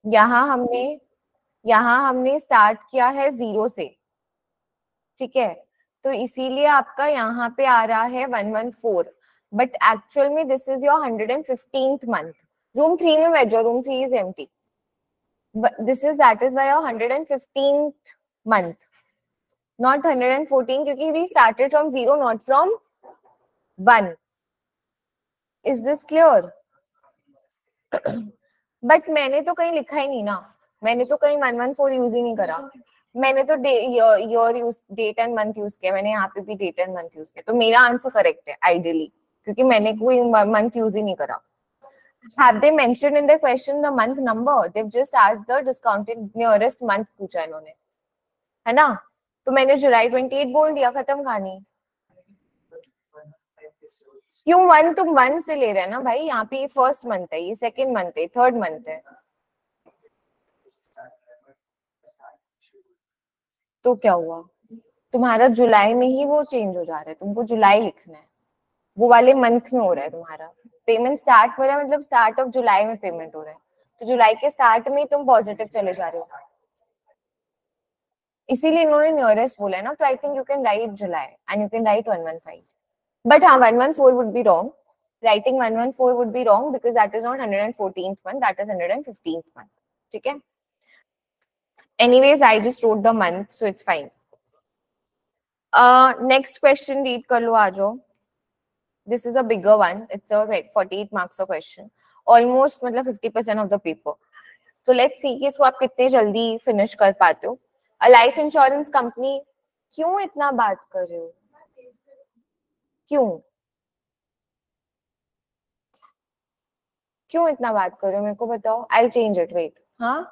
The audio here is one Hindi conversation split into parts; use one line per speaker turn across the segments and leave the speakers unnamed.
यहाँ हमने स्टार्ट किया है 0 से, ठीक है, तो इसीलिए आपका यहाँ पे आ रहा है 114, बट एक्चुअल में this is your 115th month. Room 3 में बैठ जाओ, room 3 is empty. That is why your 115th month, not 114, क्योंकि we started from 0, not from 1. Is this clear? But मैंने तो कहीं लिखा ही नहीं ना, मैंने तो कहीं 114 यूज ही नहीं करा, मैंने तो year use, date and month use किया, मैंने यहाँ पे भी डेट एंड मंथ यूज किया, तो मेरा आंसर करेक्ट है आइडियली, क्योंकि मैंने कोई मंथ यूज ही नहीं करा। Have they mentioned in the question the month number? They've just asked the discounted nearest month पूछा इन्होंने, है ना, तो मैंने जुलाई 28 बोल दिया, खत्म कहानी। क्यों 1, तुम 1 से ले रहे हैं ना भाई, यहाँ पे ये फर्स्ट मंथ है, ये सेकंड मंथ है, थर्ड मंथ है, तो क्या हुआ, तुम्हारा जुलाई में ही वो चेंज हो जा रहा है, तुमको जुलाई लिखना है, वो वाले मंथ में हो रहा है तुम्हारा पेमेंट, स्टार्ट हो रहा है, मतलब स्टार्ट ऑफ जुलाई में पेमेंट हो रहा है, तो जुलाई के स्टार्ट में तुम पॉजिटिव चले जा रहे हो, इसीलिए इन्होंने नियरेस्ट बोला है ना, तो I think you can write July and you can write 115, but हाँ 114 would be wrong, writing 114 would be wrong because that is not 114th month, that is 115th month, ठीक है। Anyways, I just wrote the month, so it's fine. Next question read कर लो, आ जाओ। This is a bigger one. It's a 48 marks a question. Almost मतलब 50% of the paper. तो let's see कि इसको आप कितने जल्दी finish कर पाते हो। A life insurance company, क्यों इतना बात कर रहे हो? क्यों इतना बात कर रहे हो, मेरे को बताओ। I'll change it. Wait. हाँ,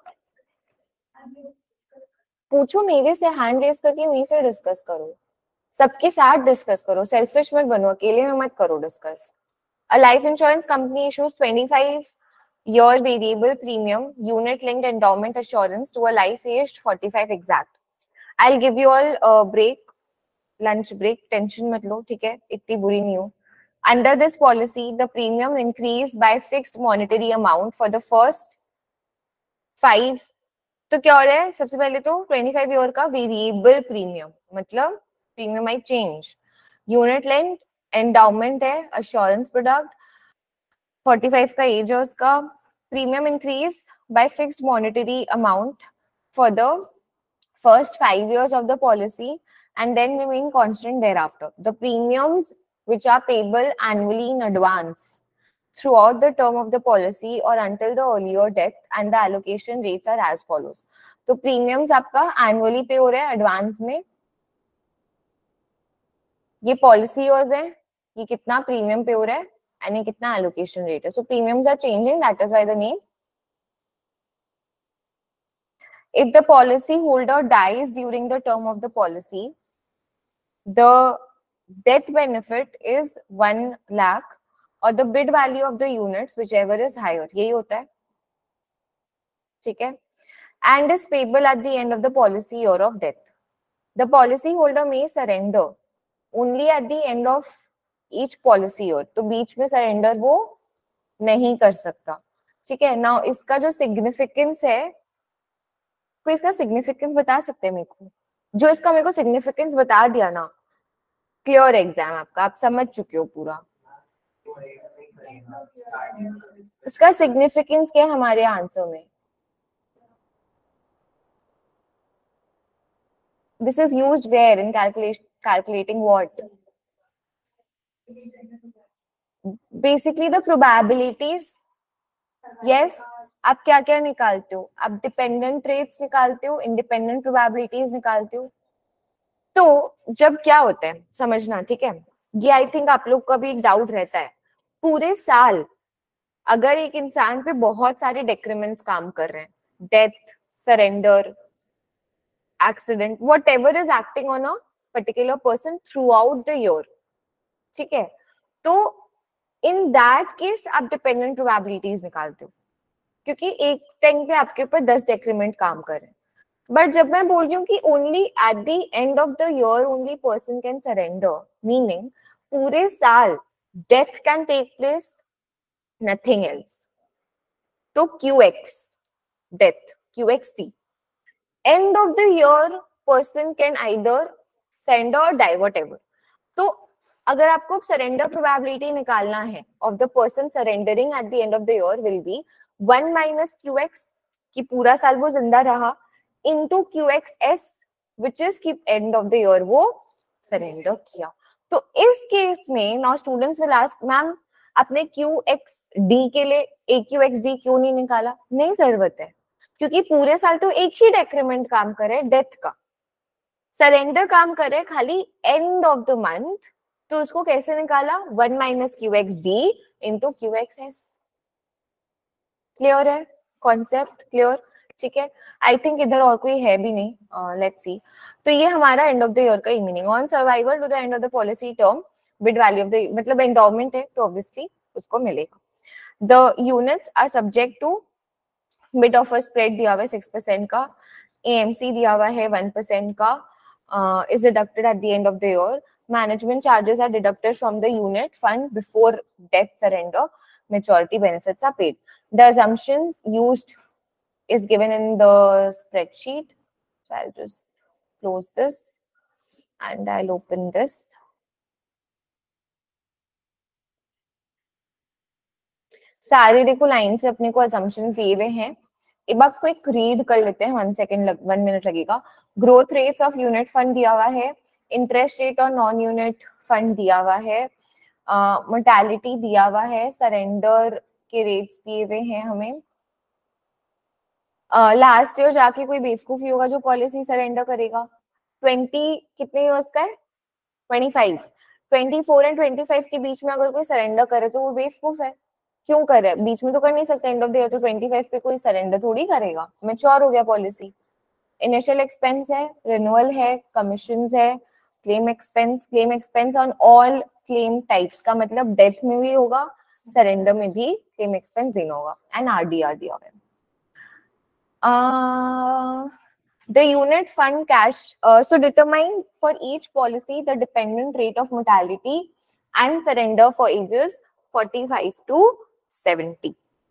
पूछो मेरे से, हैंड रेस करके मेरे से डिस्कस करो, सबके साथ डिस्कस करो, सेल्फिश मत बनो, अकेले में मत करो discuss. A life insurance company issues 25-year variable premium unit linked endowment assurance to a life aged 45 exact. I'll give you all a break, lunch break, tension mat lo, ठीक है, इतनी बुरी नहीं हो। Under this policy, the premium increased by fixed monetary amount for the first 5, तो क्या हो रहा है, सबसे पहले तो 25 ईयर का वेरिएबल प्रीमियम, मतलब premium I change, unit linked endowment है, अश्योरेंस प्रोडक्ट, 45 का एज है उसका, premium increase by fixed monetary amount for the first 5 years of the policy and then remain constant thereafter. The premiums which are payable annually in advance throughout the term of the policy or until the earlier death, and the allocation rates are as follows. तो premiums आपका annually पे हो रहा है advance में, ये policy years है, ये कितना premium पे हो रहा है and ये कितना allocation rate है, so premiums are changing, that is why the name. If the policy holder dies during the term of the policy, the death benefit is 1 lakh or the bid value of the units whichever is higher, यही होता है, ठीक है, and is payable at the end of the policy year of death. The policy holder may surrender only at the end of each policy year, तो बीच में surrender वो नहीं कर सकता, ठीक है। Now इसका जो significance है, कोई इसका significance बता सकते हैं मेरे को, जो इसका मेरे को significance बता दिया ना, क्लियर एग्जाम आपका, आप समझ चुके हो पूरा, इसका सिग्निफिकेंस क्या है हमारे आंसर में। This is used where in calculating what? Basically the probabilities. Yes, आप क्या क्या निकालते हो, आप डिपेंडेंट रेट्स निकालते हो, इंडिपेंडेंट प्रोबेबिलिटीज निकालते हो। तो जब क्या होता है समझना, ठीक है, ये आई थिंक आप लोग का भी एक डाउट रहता है, पूरे साल अगर एक इंसान पे बहुत सारे डेक्रीमेंट्स काम कर रहे हैं, death, surrender, accident, whatever is acting on a particular person throughout the year, ठीक है, तो इन दैट केस आप डिपेंडेंट प्रोबेबिलिटीज निकालते हो, क्योंकि एक टाइम पे आपके ऊपर 10 डेक्रीमेंट काम कर रहे हैं। बट जब मैं बोल रही हूँ कि only at the end of the year only person can surrender, meaning पूरे साल death can take place, nothing else, तो QX death QXT. End of the year person can either surrender or die, whatever. तो अगर आपको सरेंडर प्रोबेबिलिटी निकालना है of the person surrendering at the end of the year will be 1 minus QX कि पूरा साल वो जिंदा रहा इनटू QXS विच इज कि एंड ऑफ द ईयर वो सरेंडर किया. तो इस केस में now students will ask ma'am आपने QXD के लिए AQXD क्यों नहीं निकाला? नहीं जरूरत है, क्योंकि पूरे साल तो एक ही डेक्रीमेंट काम करे डेथ का, सरेंडर काम करे खाली एंड ऑफ द मंथ. तो उसको कैसे निकाला? 1 minus QXD into QXS. Clear है कॉन्सेप्ट? क्लियर? ठीक है. आई थिंक इधर और कोई है भी नहीं. Let's see. तो ये हमारा एंड ऑफ द ईयर का meaning. On survival to the end of the policy term bid value of the मतलब एंडोमेंट है तो ऑब्वियसली उसको मिलेगा. The units are subject to bid of a spread दिया हुआ है 6% का, AMC दिया हुआ है 1% का, is deducted at the end of the year. Management charges are deducted from the unit fund before death surrender. Maturity benefits are paid. The assumptions used is given in the spreadsheet. So I'll just close this and I'll open this. सारे देखो लाइन से अपने को assumptions दिए हुए हैं. एक बार क्विक रीड कर लेते हैं. 1 मिनट लगेगा. Growth rates of unit fund दिया हुआ है, इंटरेस्ट रेट और नॉन यूनिट फंड दिया हुआ है, मोर्टेलिटी दिया हुआ है, सरेंडर के रेट्स दिए हुए हैं हमें. लास्ट ईयर जाके कोई बेवकूफी होगा जो पॉलिसी सरेंडर करेगा. 20 कितने ईयर्स का है? 25. 24 एंड 25 के बीच में अगर कोई सरेंडर करे तो वो बेवकूफ है. क्यों करे? बीच में तो कर नहीं सकते. एंड ऑफ द ईयर तो 25 पे कोई सरेंडर थोड़ी करेगा. मैच्योर हो गया पॉलिसी. इनिशियल एक्सपेंस है, रिन्यूअल है, कमीशंस है, claim expense on all claim types का मतलब डेथ में भी होगा, सरेंडर में भी क्लेम एक्सपेंस देना होगा. एंड RDR दिया हुआ है. The unit fund cash so determine for each policy the dependent rate of mortality and surrender for ages 45 to 70.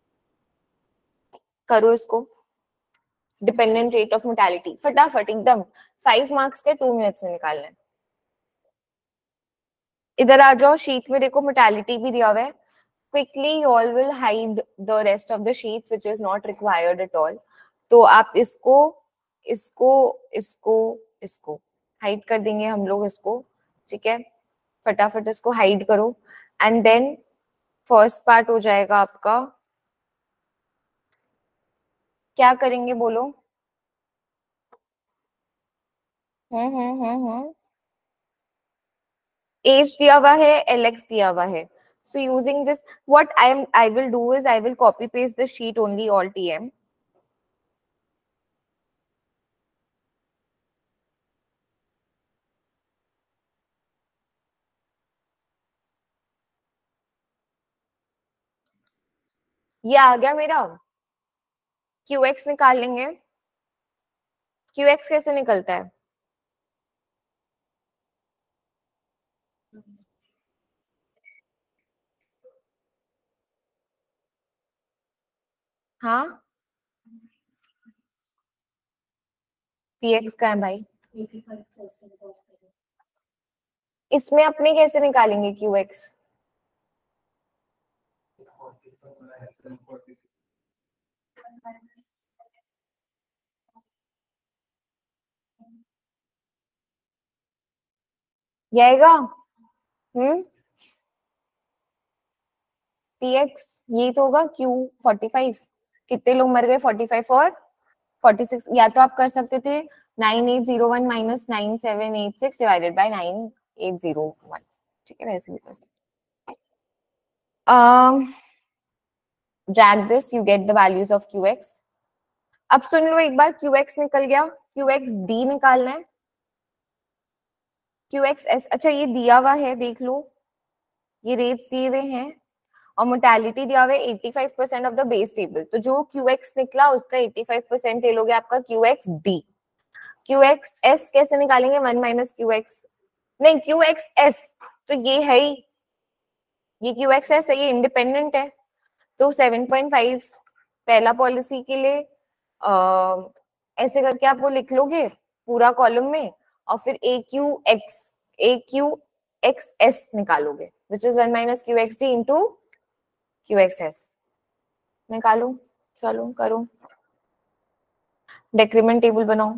करो इसको. डिपेंडेंट रेट ऑफ मोर्टेलिटी फटाफट एकदम 5 मार्क्स के 2 मिनट्स में निकालना है. इधर आ जाओ. शीट में देखो मोर्टेलिटी भी दिया हुआ है. Quickly you all will hide the rest of the sheets which is not required at all. तो आप इसको इसको इसको इसको हाइड कर देंगे हम लोग इसको. ठीक है, फटाफट इसको हाइड करो. एंड देन फर्स्ट पार्ट हो जाएगा आपका. क्या करेंगे बोलो? एज दिया हुआ है, LX दिया हुआ है. So using this, what I will do is I will copy paste the sheet only all TM. ये आ गया मेरा. QX निकाल लेंगे. QX कैसे निकलता है? हाँ, PX का है भाई. इसमें अपने कैसे निकालेंगे QX? ये आएगा. PX ये तो होगा Q45. कितने लोग मर गए? 45 और 46. या तो आप कर सकते थे 9801 माइनस 9786 डिवाइडेड बाय 9801. ठीक है, वैसे भी कर सकते. drag this, you get the values of QX. अब सुन लो एक बार. QX निकल गया. QXD निकालना है. QXS अच्छा ये दिया हुआ है, देख लो. ये रेट्स दिए हुए हैं और मोर्टेलिटी दिया हुआ है 85% ऑफ द बेस टेबल. तो जो QX निकला उसका 85% ले लोगे आपका QXD. QXS कैसे निकालेंगे? 1 माइनस QX नहीं QXS तो ये है ही. ये QXS है, ये इंडिपेंडेंट है. तो 7.5 पहला पॉलिसी के लिए ऐसे करके आप वो लिख लोगे पूरा कॉलम में, और फिर AQXS निकालोगे, which is 1 minus QXD into QXS निकालो। चलो करो, डेक्रीमेंट टेबल बनाओ।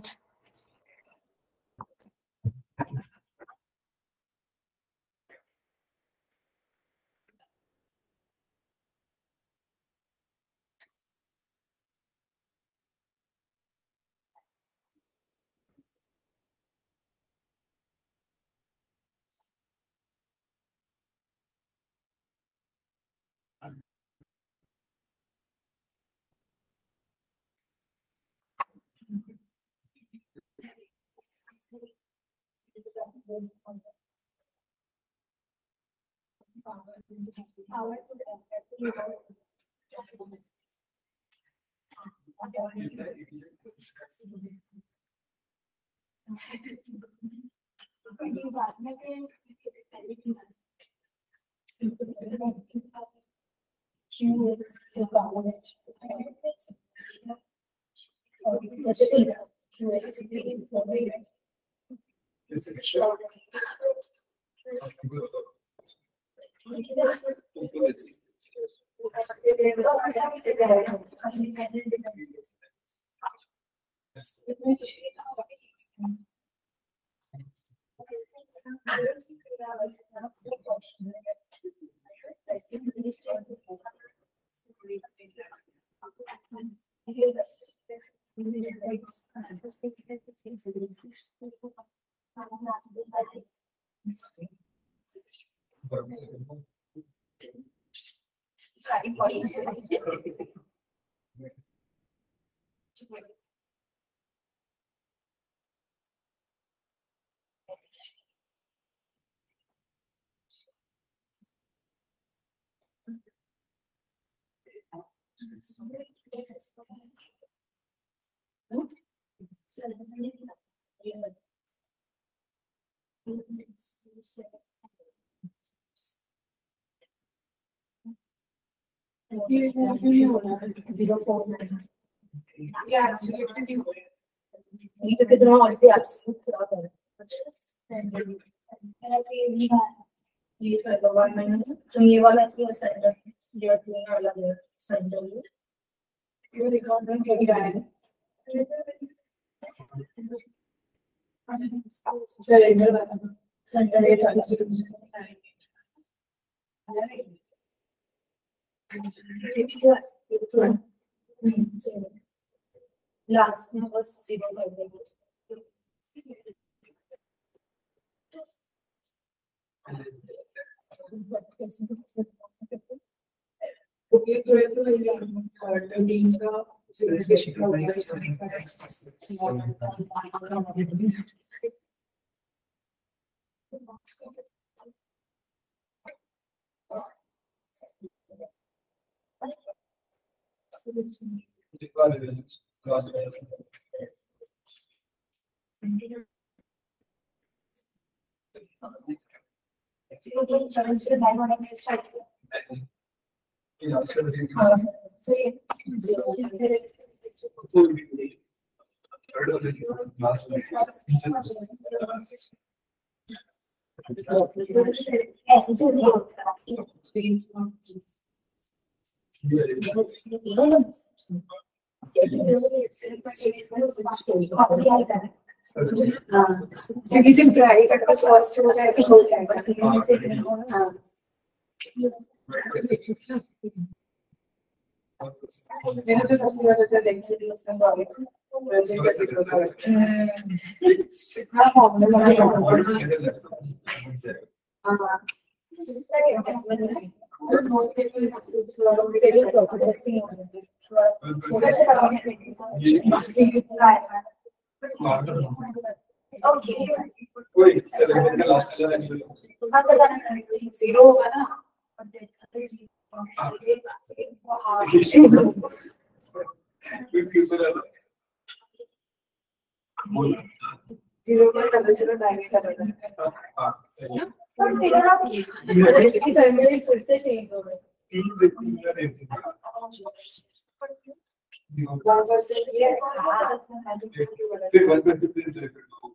ये वाला क्या सेंटर जो वाला है सेंटर ये रिकॉर्ड क्या है लास्ट में बस 0 Okay, मैंने तो सबसे ज्यादा डेंसिटी उसका नॉलेज हाँ फॉर्मूला जीरो होगा ना जीरो पर डबल जीरो डायरेक्ट करेगा फिर से चेंज हो गया
फिर 1 से 3 डिवाइड करो।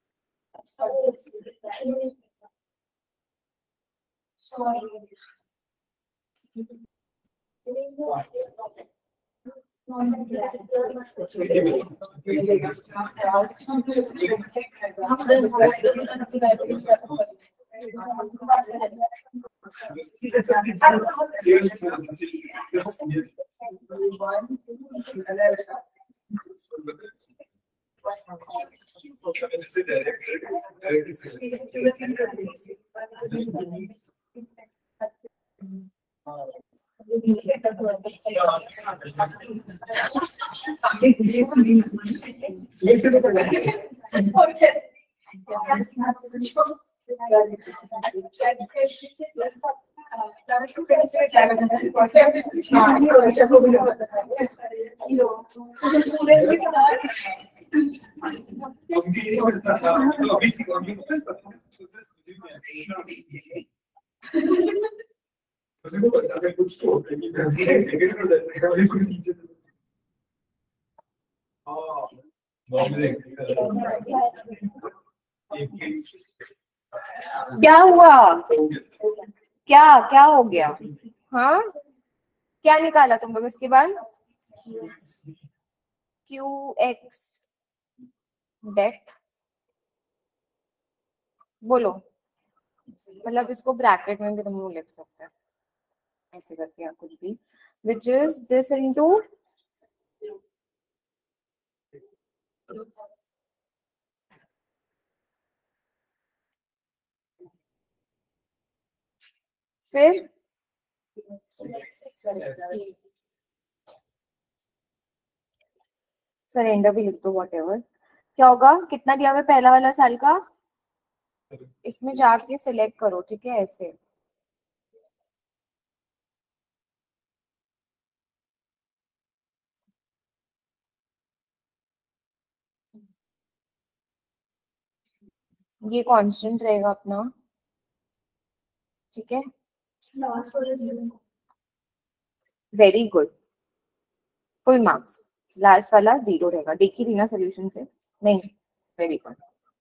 क्या हुआ? क्या क्या हो गया? हाँ, क्या निकाला तुम लोग इसके बाद? QX डेट बोलो, मतलब इसको ब्रैकेट में भी तुम लोग लिख सकते हैं ऐसे करके या कुछ भी, which is this into फिर सरेंडर भी लिख दो, whatever। क्या होगा? कितना दिया हुआ है पहला वाला साल का? इसमें जाके सिलेक्ट करो, ठीक है, ऐसे। ये कांस्टेंट रहेगा अपना, ठीक है। Very good, full marks. Last वाला 0 रहेगा, देखी थी ना सोल्यूशन से? नहीं, वेरी गुड।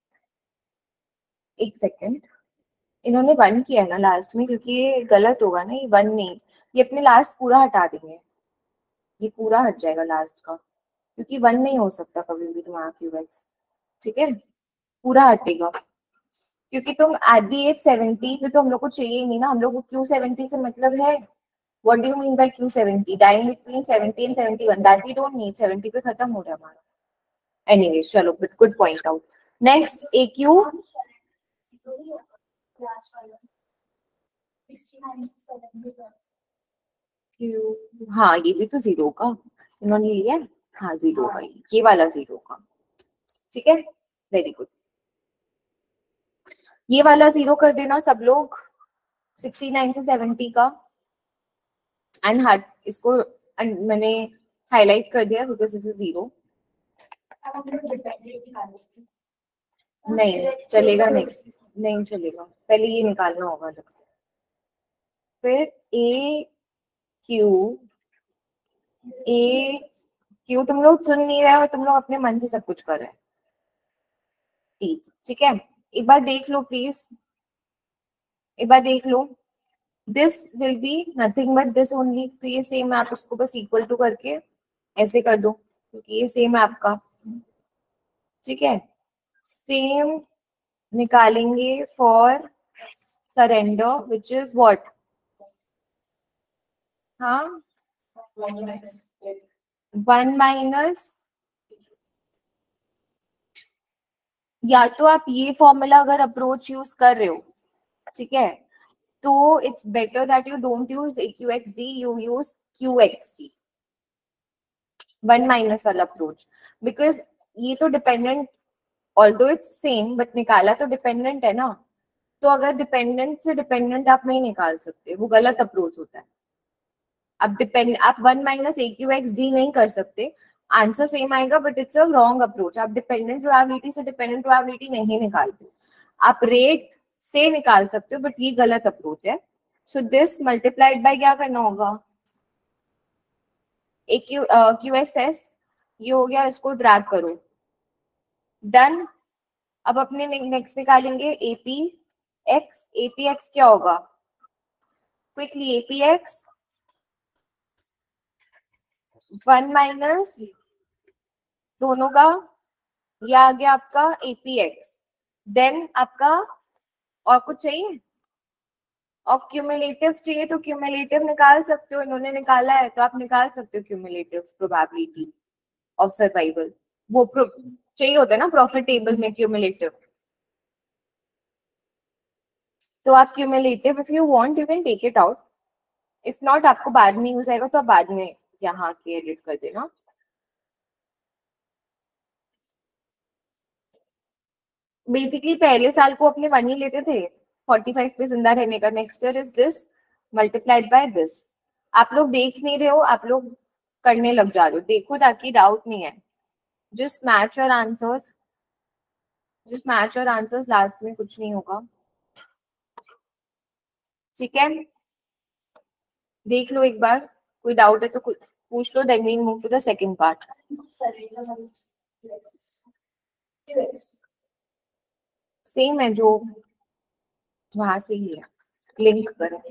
एक सेकेंड, इन्होंने 1 किया है ना लास्ट में, क्योंकि ये गलत होगा ना, ये 1 नहीं, ये अपने लास्ट पूरा हटा देंगे, ये पूरा हट जाएगा लास्ट का, क्योंकि 1 नहीं हो सकता कभी भी तुम्हारा QX, ठीक है, पूरा हटेगा। क्योंकि तुम एट दी एज 70 तो हम लोग को चाहिए ही नहीं ना, हम लोग को Q70 से मतलब है। What do you mean by Q70? Dying between 70 and 71, that we don't need, 70 पे खत्म हो रहा हमारा। एनीवेज, चलो, but good point out. Next AQ, हाँ ये भी तो 0 का इन्होंने लिया है, हाँ 0 का, ये वाला 0 का, ठीक है, वेरी गुड। ये वाला 0 कर देना सब लोग, 69 से 70 का, एंड हट इसको मैंने हाईलाइट कर दिया बिकॉज दिस इज 0। नहीं चलेगा, नेक्स्ट नहीं चलेगा, पहले ये निकालना होगा अलग से। फिर AQ तुम लोग सुन नहीं रहे हो, तुम लोग अपने मन से सब कुछ कर रहे हैं, ठीक है। एक बार देख लो प्लीज, एक बार देख लो, this will be nothing but this only, तो ये सेम आप इसको बस इक्वल टू करके ऐसे कर दो, क्योंकि ये सेम है आपका, ठीक है। सेम निकालेंगे for surrender, which is what, हाँ 1 माइनस, या तो आप ये फॉर्मूला अगर अप्रोच यूज कर रहे हो, ठीक है, तो it's better that you don't use AQXD, you use QXD, 1 minus वाला अप्रोच, बिकॉज ये तो dependent, although it's same but निकाला तो डिपेंडेंट है ना, तो अगर डिपेंडेंट से डिपेंडेंट आप नहीं निकाल सकते, वो गलत अप्रोच होता है। आप 1 माइनस AQXD नहीं कर सकते, आंसर सेम आएगा but it's a wrong approach. आप डिपेंडेंट प्रोबेबिलिटी से डिपेंडेंट प्रोबेबिलिटी नहीं निकालते, आप रेट से निकाल सकते हो, बट ये गलत अप्रोच है। सो दिस मल्टीप्लाइड बाय क्या करना होगा, एक क्यू एक्स एस ये हो गया, इसको ड्रैग करो, डन। अब अपने नेक्स्ट निकालेंगे एपी एक्स। एपी एक्स क्या होगा, क्विकली, एपी एक्स 1 माइनस दोनों का, ये आ गया आपका एपी एक्स। देन आपका और कुछ चाहिए, और क्यूमुलेटिव चाहिए तो क्यूमुलेटिव निकाल सकते हो, इन्होंने निकाला है तो आप निकाल सकते हो क्यूमुलेटिव प्रोबेबिलिटी ऑफ सर्वाइवल। वो चाहिए होता है ना प्रॉफिट टेबल में क्यूमुलेटिव, तो आप cumulative if you want you can take it out, if not आपको बाद में यूज आएगा तो आप बाद में यहाँ के एडिट कर देना। बेसिकली पहले साल को अपने 1 ही लेते थे 45 पे जिंदा रहने का, next year is this multiplied by this. आप लोग देख नहीं रहे हो, आप लोग करने लग जा रहे हो, देखो ताकि डाउट नहीं है। Just match your answers, just match your answers, last में कुछ नहीं होगा, ठीक है। देख लो एक बार, कोई डाउट है तो पूछ लो, then we move to the second part. Same है जो वहां से ही है, लिंक करो।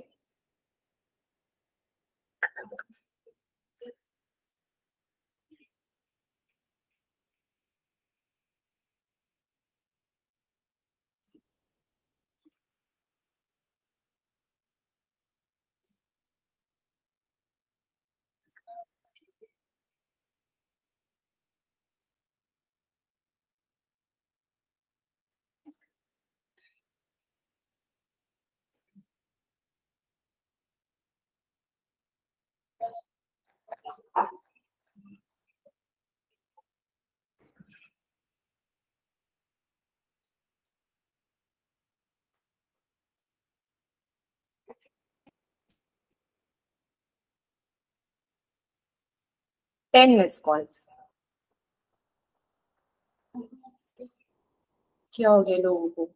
टेन मिस कॉल्स, क्या हो गया लोगों को।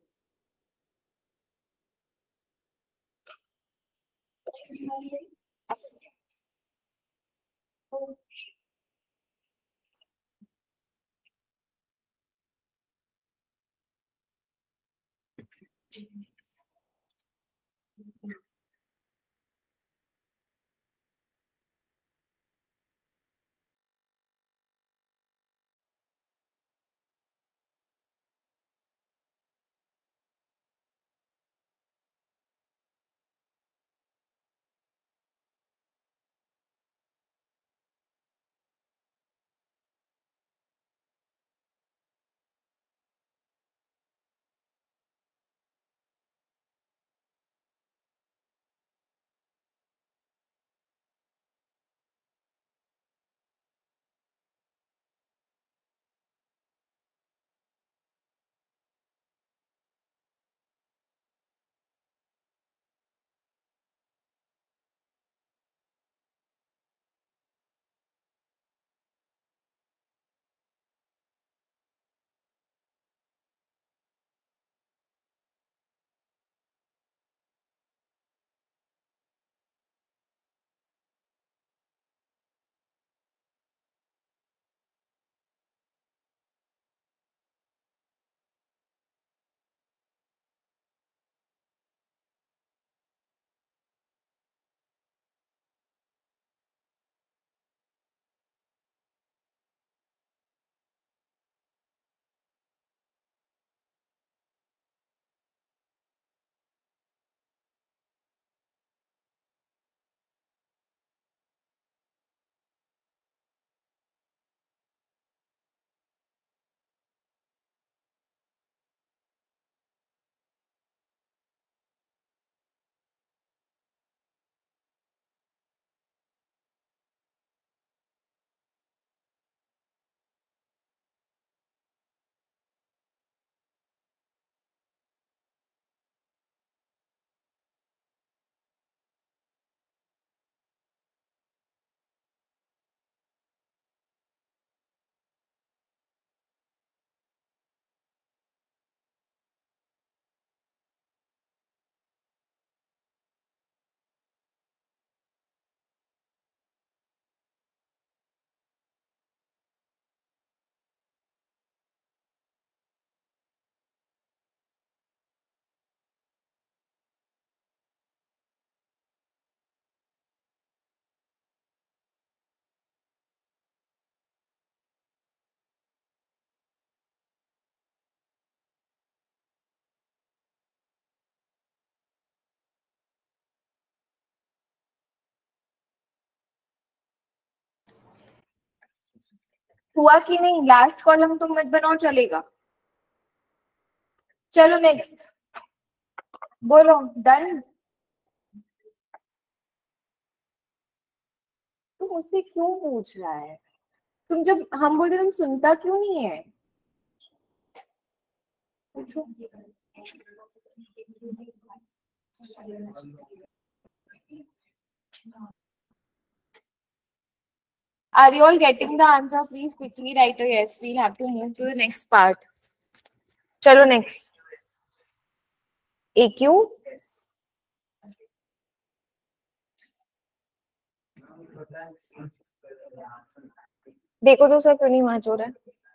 हुआ कि नहीं? लास्ट कॉलम तुम मत बनाओ, चलेगा? चलो नेक्स्ट बोलो। डन? तुम मुझसे क्यों पूछ रहा है? तुम जब हम बोलते तुम सुनता क्यों नहीं है? पूछो। Are you all getting the answer? Please quickly write a yes. We'll have to move to the next part. चलो next. AQ. देखो तो सर क्यों नहीं मैच हो रहा है?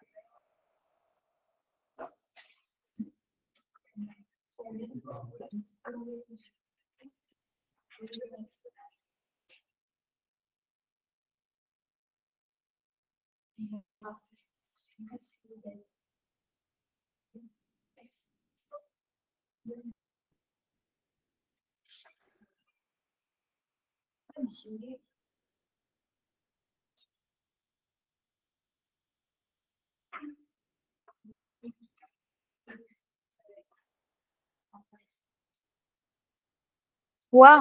हुआ?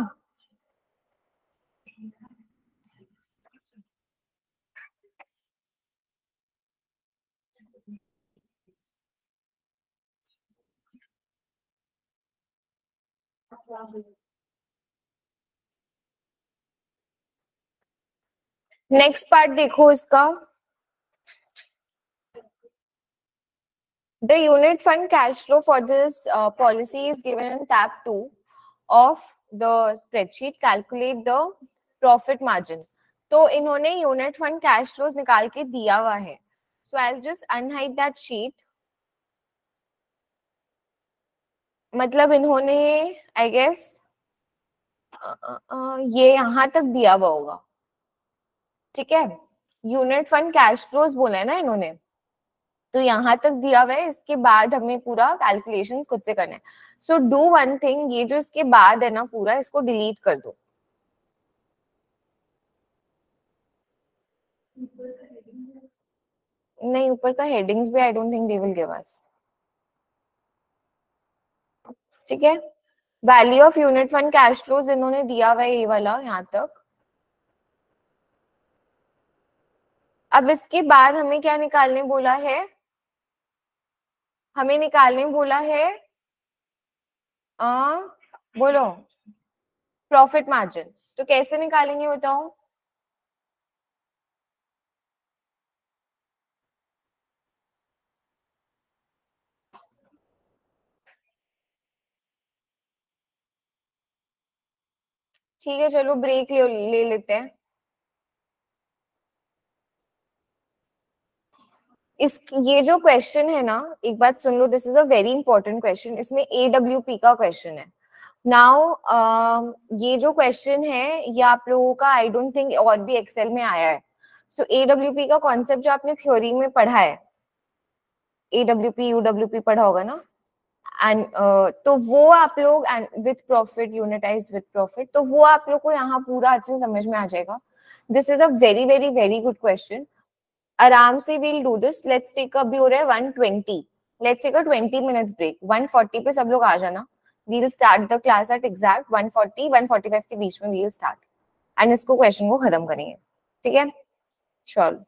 नेक्स्ट पार्ट देखो इसका. The unit fund cash flow for this policy is given in tab 2 of the spreadsheet. Calculate the profit margin. तो इन्होंने यूनिट फंड कैश फ्लोज निकाल के दिया हुआ है. So I'll just unhide that sheet. मतलब इन्होंने आई गेस ये यहाँ तक दिया हुआ होगा. ठीक है, यूनिट फंड कैश फ्लोज बोला है ना इन्होंने, तो यहाँ तक दिया हुआ है. इसके बाद हमें पूरा कैलकुलेशन खुद से करना है. सो डू वन थिंग, ये जो इसके बाद है ना पूरा, इसको डिलीट कर दो. नहीं, ऊपर का हेडिंग्स भी I don't think they will give us. ठीक है, value of unit fund cash flows इन्होंने दिया हुआ है ये वाला यहाँ तक. अब इसके बाद हमें क्या निकालने बोला है? हमें निकालने बोला है बोलो प्रॉफिट मार्जिन. तो कैसे निकालेंगे बताओ? ठीक है, चलो ब्रेक ले लेते हैं. इस ये जो क्वेश्चन है ना, एक बात सुन लो, this is a very important question. इसमें AWP का क्वेश्चन है. नाउ ये जो क्वेश्चन है ये आप लोगों का आई डोंट थिंक और भी एक्सेल में आया है. सो AWP का कॉन्सेप्ट जो आपने थ्योरी में पढ़ा है, AWP UWP पढ़ा होगा ना, एंड तो वो आप लोग with profit, unitised with profit, तो वो आप लोग को यहाँ पूरा अच्छे से समझ में आ जाएगा. This is a very very very good question. आराम से we'll do this. Let's take अभी हो रहा है 1:20. Let's take a 20 minutes break. 1:40 पे सब लोग आ जाना. We'll start the class at exact 1:40 1:45 के बीच में we'll start. And इसको क्वेश्चन को खत्म करेंगे. ठीक है, sure.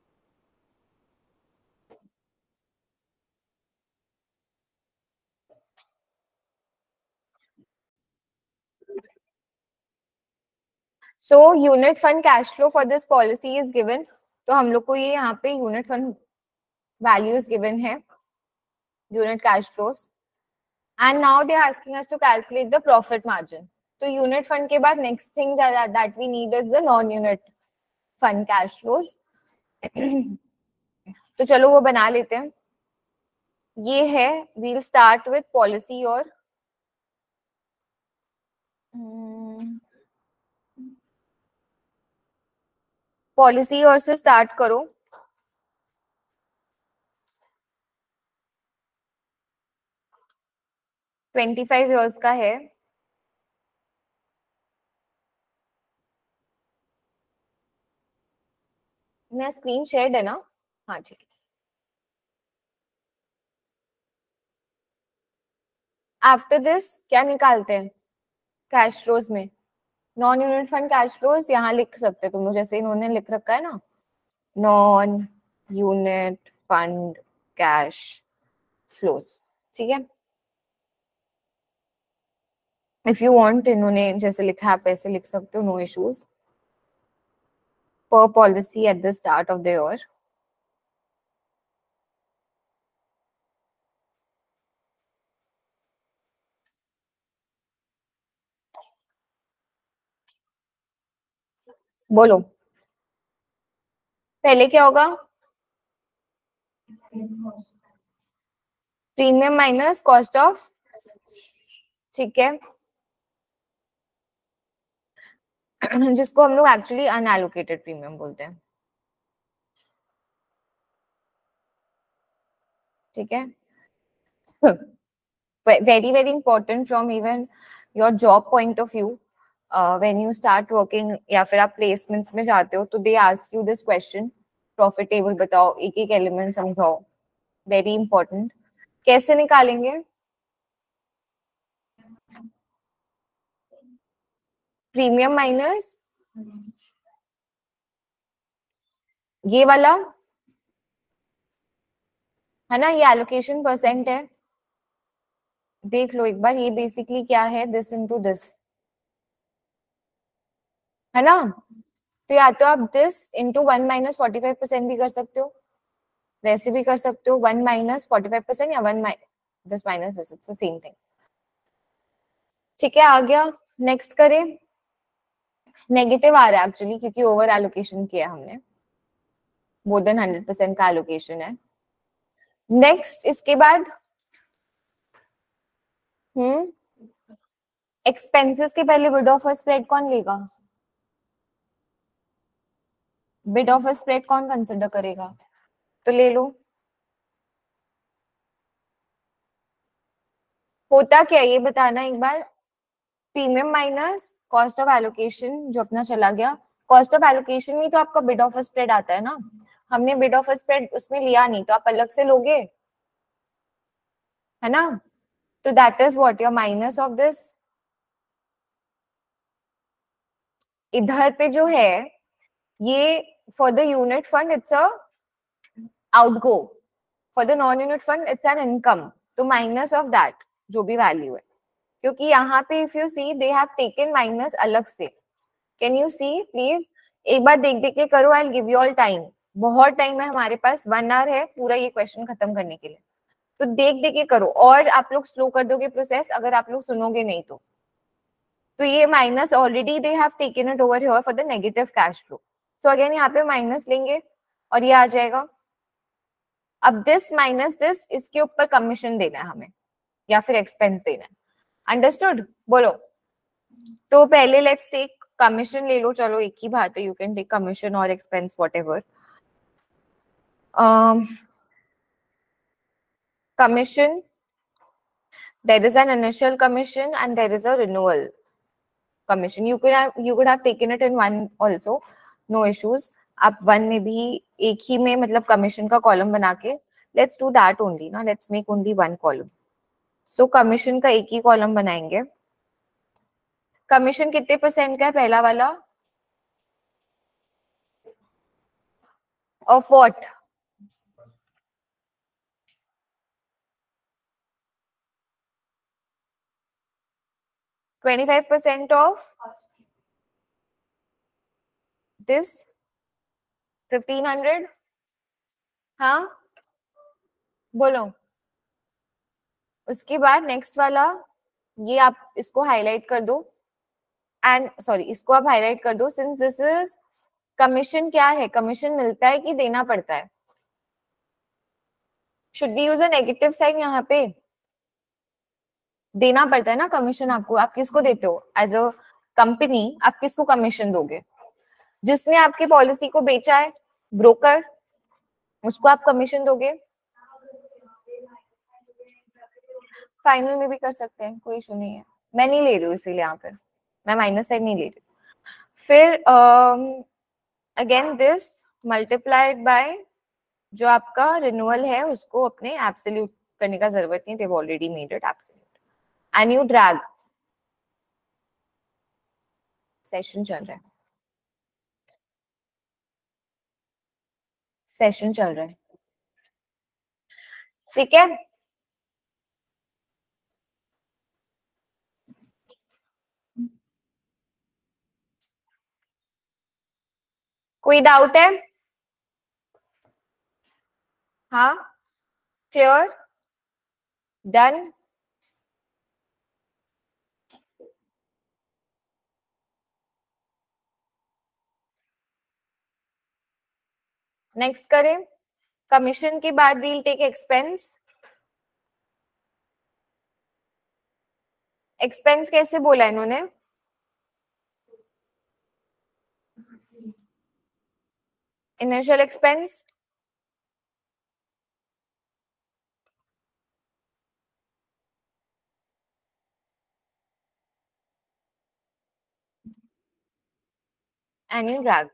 So unit fund cash flow for this policy is given. तो हम लोग को ये यहाँ पे यूनिट फंड वैल्यूज गिवन है, unit cash flows. And now they are asking us to calculate the profit margin. तो यूनिट फंड के बाद next thing that we need is the non unit fund cash flows. तो चलो वो बना लेते हैं. ये है, वील स्टार्ट विथ पॉलिसी और पॉलिसी और से स्टार्ट करो. $25 years का है. मैं स्क्रीन शेयर्ड है ना? हाँ ठीक है। आफ्टर दिस क्या निकालते हैं कैश फ्लोज में? Non unit fund cash flows यहाँ लिख सकते हो तुम, जैसे इन्होंने लिख रखा है ना, non unit fund cash flows, ठीक है। इफ यू वांट, इन्होंने जैसे लिखा है आप ऐसे लिख सकते हो, नो इश्यूज। पर policy at the start of the year, बोलो पहले क्या होगा? प्रीमियम माइनस कॉस्ट ऑफ, ठीक है, जिसको हम लोग एक्चुअली अनएलोकेटेड प्रीमियम बोलते हैं, ठीक है। Very very important from even your job point of view, when you start working या फिर आप प्लेसमेंट्स में जाते हो तो they ask you this question, profit table बताओ, एक एक एलिमेंट समझाओ, वेरी इंपॉर्टेंट। कैसे निकालेंगे? प्रीमियम माइनस ये वाला है ना, ये एलोकेशन परसेंट है, देख लो एक बार, ये बेसिकली क्या है, दिस इनटू दिस, है ना। तो या तो आप दिस इंटू 1 माइनस 45% भी कर सकते हो, वैसे भी कर सकते हो 1 माइनस 45% या 1 this minus this, it's the same thing, ठीक है। आ गया, नेक्स्ट करें। नेगेटिव आ रहा है एक्चुअली क्योंकि ओवर एलोकेशन किया हमने, मोर देन 100% का एलोकेशन है। नेक्स्ट इसके बाद एक्सपेंसेस के पहले बिड ऑफर स्प्रेड कौन लेगा? बिड ऑफर स्प्रेड कौन कंसिडर करेगा? तो ले लो। होता क्या ये बताना एक बार, premium minus cost of allocation जो अपना चला गया, कॉस्ट ऑफ एलोकेशन में तो आपका बिड ऑफर स्प्रेड आता है ना, हमने बिड ऑफर स्प्रेड उसमें लिया नहीं तो आप अलग से लोगे, है ना। तो that is what your minus of this. इधर पे जो है ये for the unit fund it's a outgo, for the non unit fund it's an income, तो माइनस ऑफ दैट जो भी वैल्यू है, क्योंकि यहाँ पे if you see they have taken minus अलग से। कैन यू सी प्लीज, एक बार देख देख के करो, I will give you all time, बहुत टाइम है हमारे पास, 1 आवर है पूरा ये क्वेश्चन खत्म करने के लिए, तो देख देख के करो, और आप लोग स्लो कर दोगे प्रोसेस अगर आप लोग सुनोगे नहीं तो ये minus already they have taken it over here for the negative cash flow, so again यहाँ पे माइनस लेंगे और ये आ जाएगा। अब दिस माइनस दिस, इसके ऊपर कमीशन देना है हमें या फिर एक्सपेंस देना है, अंडरस्टूड? बोलो। तो पहले लेट्स टेक कमीशन, ले लो, चलो एक ही बात है, यू कैन टेक कमीशन और expense whatever. Commission, there is an initial commission and there is a renewal commission, you could have taken it in one also, no issues, आप वन में भी एक ही में मतलब कमीशन का कॉलम बना के, लेट्स डू दैट ओनली ना, let's make only one column. So commission का एक ही कॉलम बनाएंगे। कमीशन कितने परसेंट का है पहला वाला? Of what? %25 ऑफ दिस 1500, हाँ बोलो। उसके बाद नेक्स्ट वाला, ये आप इसको हाईलाइट कर दो, एंड सॉरी इसको आप हाईलाइट कर दो, सिंस दिस इज कमीशन, क्या है, कमीशन मिलता है कि देना पड़ता है? Should be use a negative sign, यहाँ पे देना पड़ता है ना कमीशन आपको, आप किसको देते हो एज अ कंपनी, आप किसको कमीशन दोगे? जिसने आपकी पॉलिसी को बेचा है, ब्रोकर, उसको आप कमीशन दोगे। फाइनल में भी कर सकते हैं, कोई इशू नहीं है, मैं नहीं ले रही हूँ इसीलिए यहाँ पर मैं माइनस साइड नहीं ले रही। फिर अगेन दिस मल्टीप्लाइड बाय जो आपका रिन्यूअल है उसको अपने एब्सोल्यूट करने का जरूरत नहीं, they've already made it absolute. And you drag. Session चल रहा है, सेशन चल रहा है, ठीक है। कोई डाउट है? हाँ, क्लियर, डन। नेक्स्ट करें, कमीशन के बाद वील टेक एक्सपेंस। एक्सपेंस कैसे बोला इन्होंने? Initial expense, annual drag.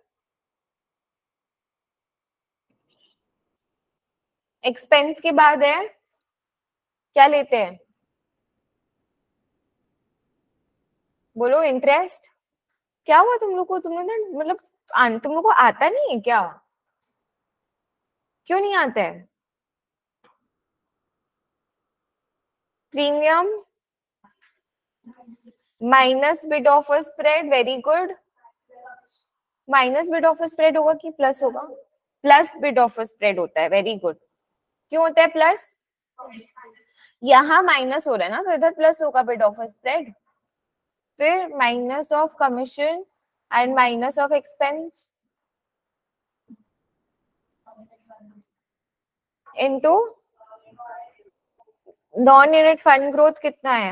Expense के बाद है, क्या लेते हैं? बोलो, इंटरेस्ट। क्या हुआ तुम लोग को? तुम लोग ना मतलब तुम लोग को आता नहीं है क्या? क्यों नहीं आता है? Premium minus bid off spread, very good. Minus bid off spread होगा कि प्लस होगा? प्लस बिड ऑफ स्प्रेड होता है, वेरी गुड। क्यों होता है प्लस? यहाँ माइनस हो रहा है ना, तो इधर प्लस होगा बिड ऑफ स्प्रेड। फिर minus of commission and minus of expense into non unit fund growth कितना है?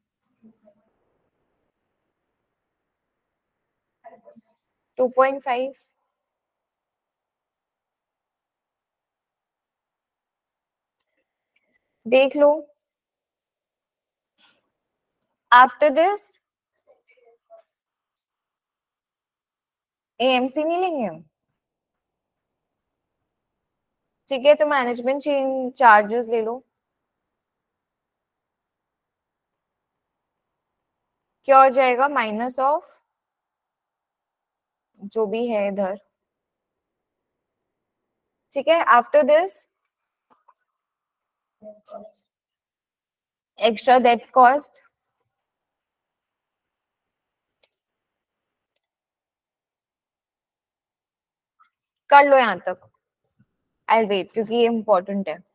2.5। देख लो। आफ्टर दिस एएमसी नहीं लेंगे हम, ठीक है? तो मैनेजमेंट चार्जेस ले लो। क्या हो जाएगा? माइनस ऑफ जो भी है इधर, ठीक है? After this extra death cost, कर लो यहां तक। आई वेट, क्योंकि ये इंपॉर्टेंट है।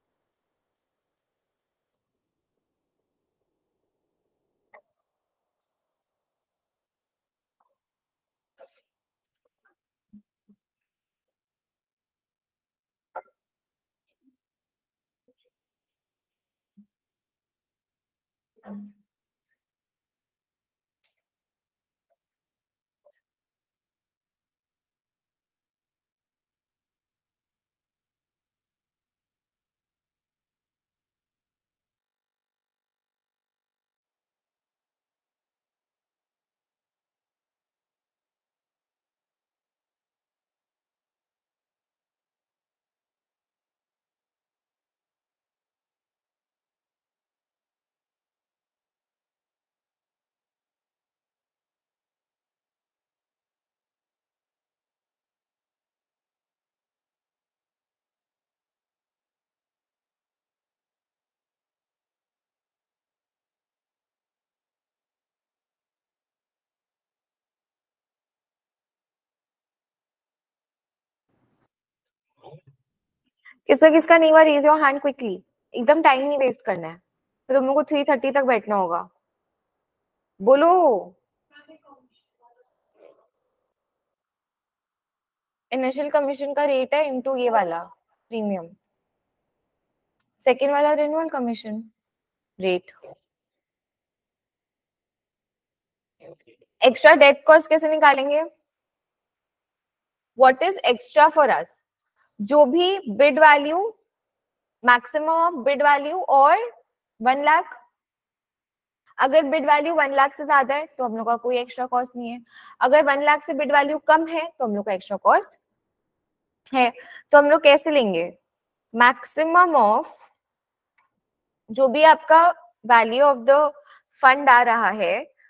किसका किसका नहीं हुआ? रेज योर हैंड क्विकली, एकदम टाइम नहीं वेस्ट करना है, तो तुम लोग को 3:30 तक बैठना होगा। बोलो। इनिशियल कमीशन का रेट है इनटू ये वाला प्रीमियम, सेकेंड वाला renewal commission rate. Extra death cost कैसे निकालेंगे? What is extra for us? जो भी bid value, maximum of bid value और 1 लाख। अगर बिड वैल्यू 1 लाख से ज्यादा है तो हम लोग का कोई एक्स्ट्रा कॉस्ट नहीं है। अगर 1 लाख से बिड वैल्यू कम है तो हम लोग का एक्स्ट्रा कॉस्ट है। तो हम लोग कैसे लेंगे, मैक्सिमम ऑफ जो भी आपका वैल्यू ऑफ द फंड आ रहा है,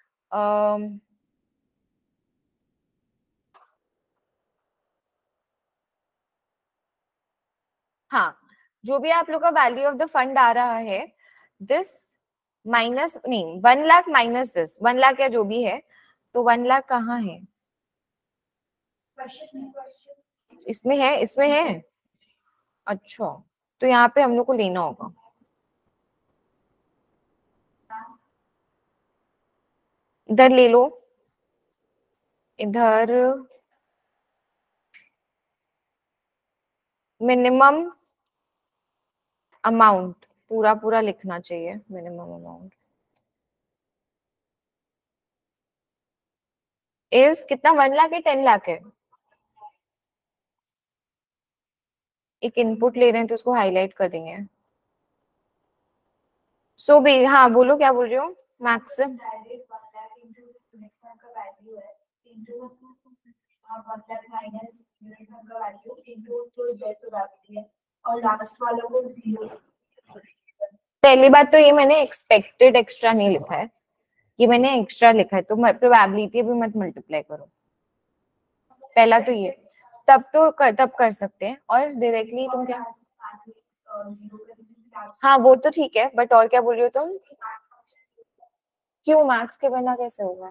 हाँ, जो भी आप लोग का वैल्यू ऑफ द फंड आ रहा है, दिस माइनस, नहीं 1 लाख माइनस दिस 1 लाख या जो भी है, तो 1 लाख कहाँ है, इसमें है, इसमें है। अच्छा, तो यहाँ पे हम लोग को लेना होगा, इधर ले लो, इधर मिनिमम अमाउंट पूरा पूरा लिखना चाहिए, मिनिमम अमाउंट इज कितना, 1 लाख है 10 लाख है। एक इनपुट ले रहे हैं तो उसको हाईलाइट कर देंगे। सो भी हाँ, बोलो क्या बोल रही हो, मैक्सिम पहली बात तो ये मैंने एक्सपेक्टेड एक्स्ट्रा नहीं लिखा है, ये मैंने एक्स्ट्रा लिखा है, तो प्रोबेबिलिटी भी मत मल्टीप्लाई करो, पहला तो ये, तब तो तब कर सकते हैं। और डायरेक्टली तुम क्या, हाँ वो तो ठीक है, बट और क्या बोल रही हो तुम, क्यों मैक्स के बिना कैसे होगा,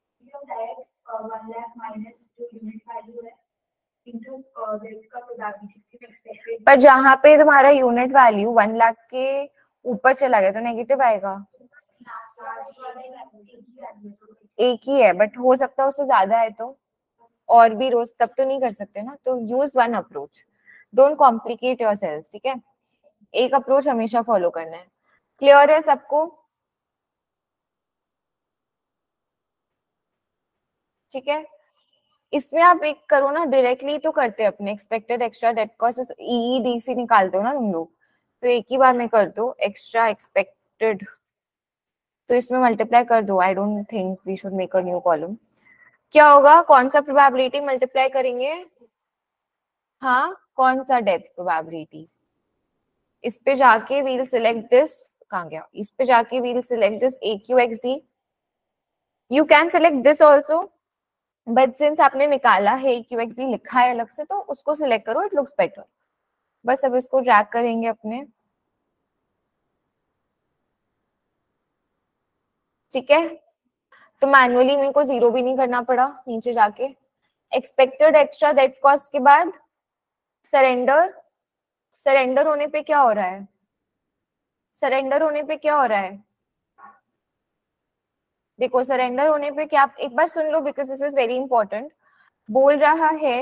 पर जहाँ पे तुम्हारा यूनिट वैल्यू 1 लाख के ऊपर चला गया तो नेगेटिव आएगा, एक ही है, बट हो सकता है उससे ज्यादा है तो, और भी रोज तब तो नहीं कर सकते ना, तो use one approach, don't complicate yourself, ठीक है, एक अप्रोच हमेशा फॉलो करना है। क्लियर है सबको, ठीक है। इसमें आप एक करो ना, डायरेक्टली तो करते हैं अपने expected extra death cost, EEDC निकालते हो ना तुम लोग, तो एक ही बार में कर दो एक्स्ट्रा एक्सपेक्टेड, तो इसमें मल्टीप्लाई कर दो, I don't think we should make a new column. क्या होगा, कौन सा प्रोबेबिलिटी मल्टीप्लाई करेंगे, हाँ कौन सा डेथ प्रोबेबिलिटी, इस पे जाके वील सिलेक्ट दिस, कहाँ गया, इस पे जाके we'll select this AQXD, you can select this also, but since आपने निकाला है AQXD लिखा है अलग से, तो उसको सिलेक्ट करो, इट लुक्स बेटर। बस अब इसको ड्रैग करेंगे अपने, ठीक है, तो मैनुअली मेरे को 0 भी नहीं करना पड़ा, नीचे जाके एक्सपेक्टेड एक्स्ट्रा डेट कॉस्ट के बाद सरेंडर, सरेंडर होने पे क्या हो रहा है, सरेंडर होने पे क्या हो रहा है, देखो सरेंडर होने पे क्या, आप एक बार सुन लो because this is very important, बोल रहा है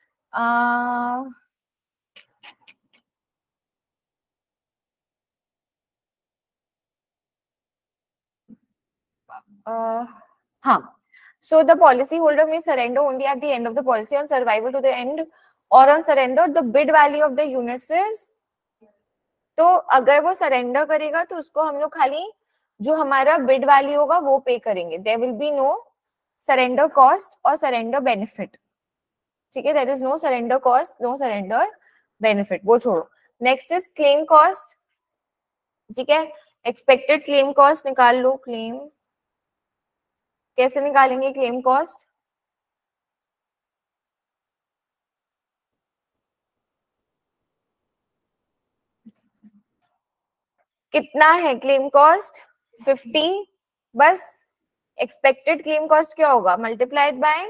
हाँ, so the policy holder may surrender only at the end of the policy on survival to the end or on surrender the bid value of the units is, तो अगर वो सरेंडर करेगा तो उसको हम लोग खाली जो हमारा बिड वैल्यू होगा वो पे करेंगे, there will be no surrender cost और सरेंडर बेनिफिट, ठीक है, there is no surrender cost, no surrender benefit, वो छोड़ो। नेक्स्ट इज क्लेम कॉस्ट, ठीक है, एक्सपेक्टेड क्लेम कॉस्ट निकाल लो, क्लेम कैसे निकालेंगे, क्लेम कॉस्ट कितना है, क्लेम कॉस्ट 50, बस एक्सपेक्टेड क्लेम कॉस्ट क्या होगा, मल्टीप्लाइड बाय,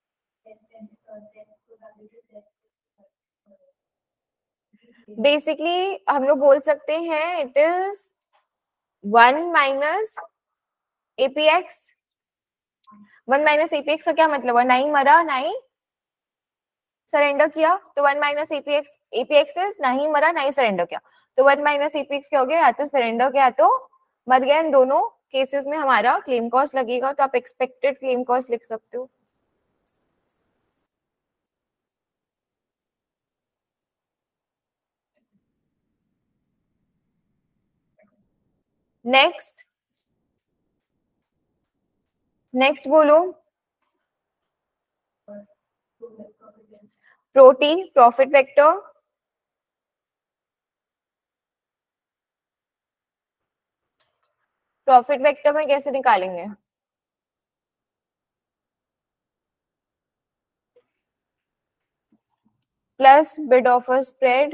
बेसिकली हम लोग बोल सकते हैं it is 1 minus APX, 1 minus APX का क्या मतलब है, नहीं मरा नहीं सरेंडर किया, तो 1 माइनस एपीएक्स, एपीएक्स इज नहीं मरा नहीं सरेंडर किया, तो 1 माइनस एपीएक्स क्या हो गया, या तो सरेंडर किया तो मर गया, इन दोनों केसेस में हमारा क्लेम कॉस्ट लगेगा, तो आप एक्सपेक्टेड क्लेम कॉस्ट लिख सकते हो। नेक्स्ट, नेक्स्ट बोलो, प्रोटी प्रॉफिट वेक्टर, प्रॉफिट वेक्टर में कैसे निकालेंगे? प्लस बिड ऑफर स्प्रेड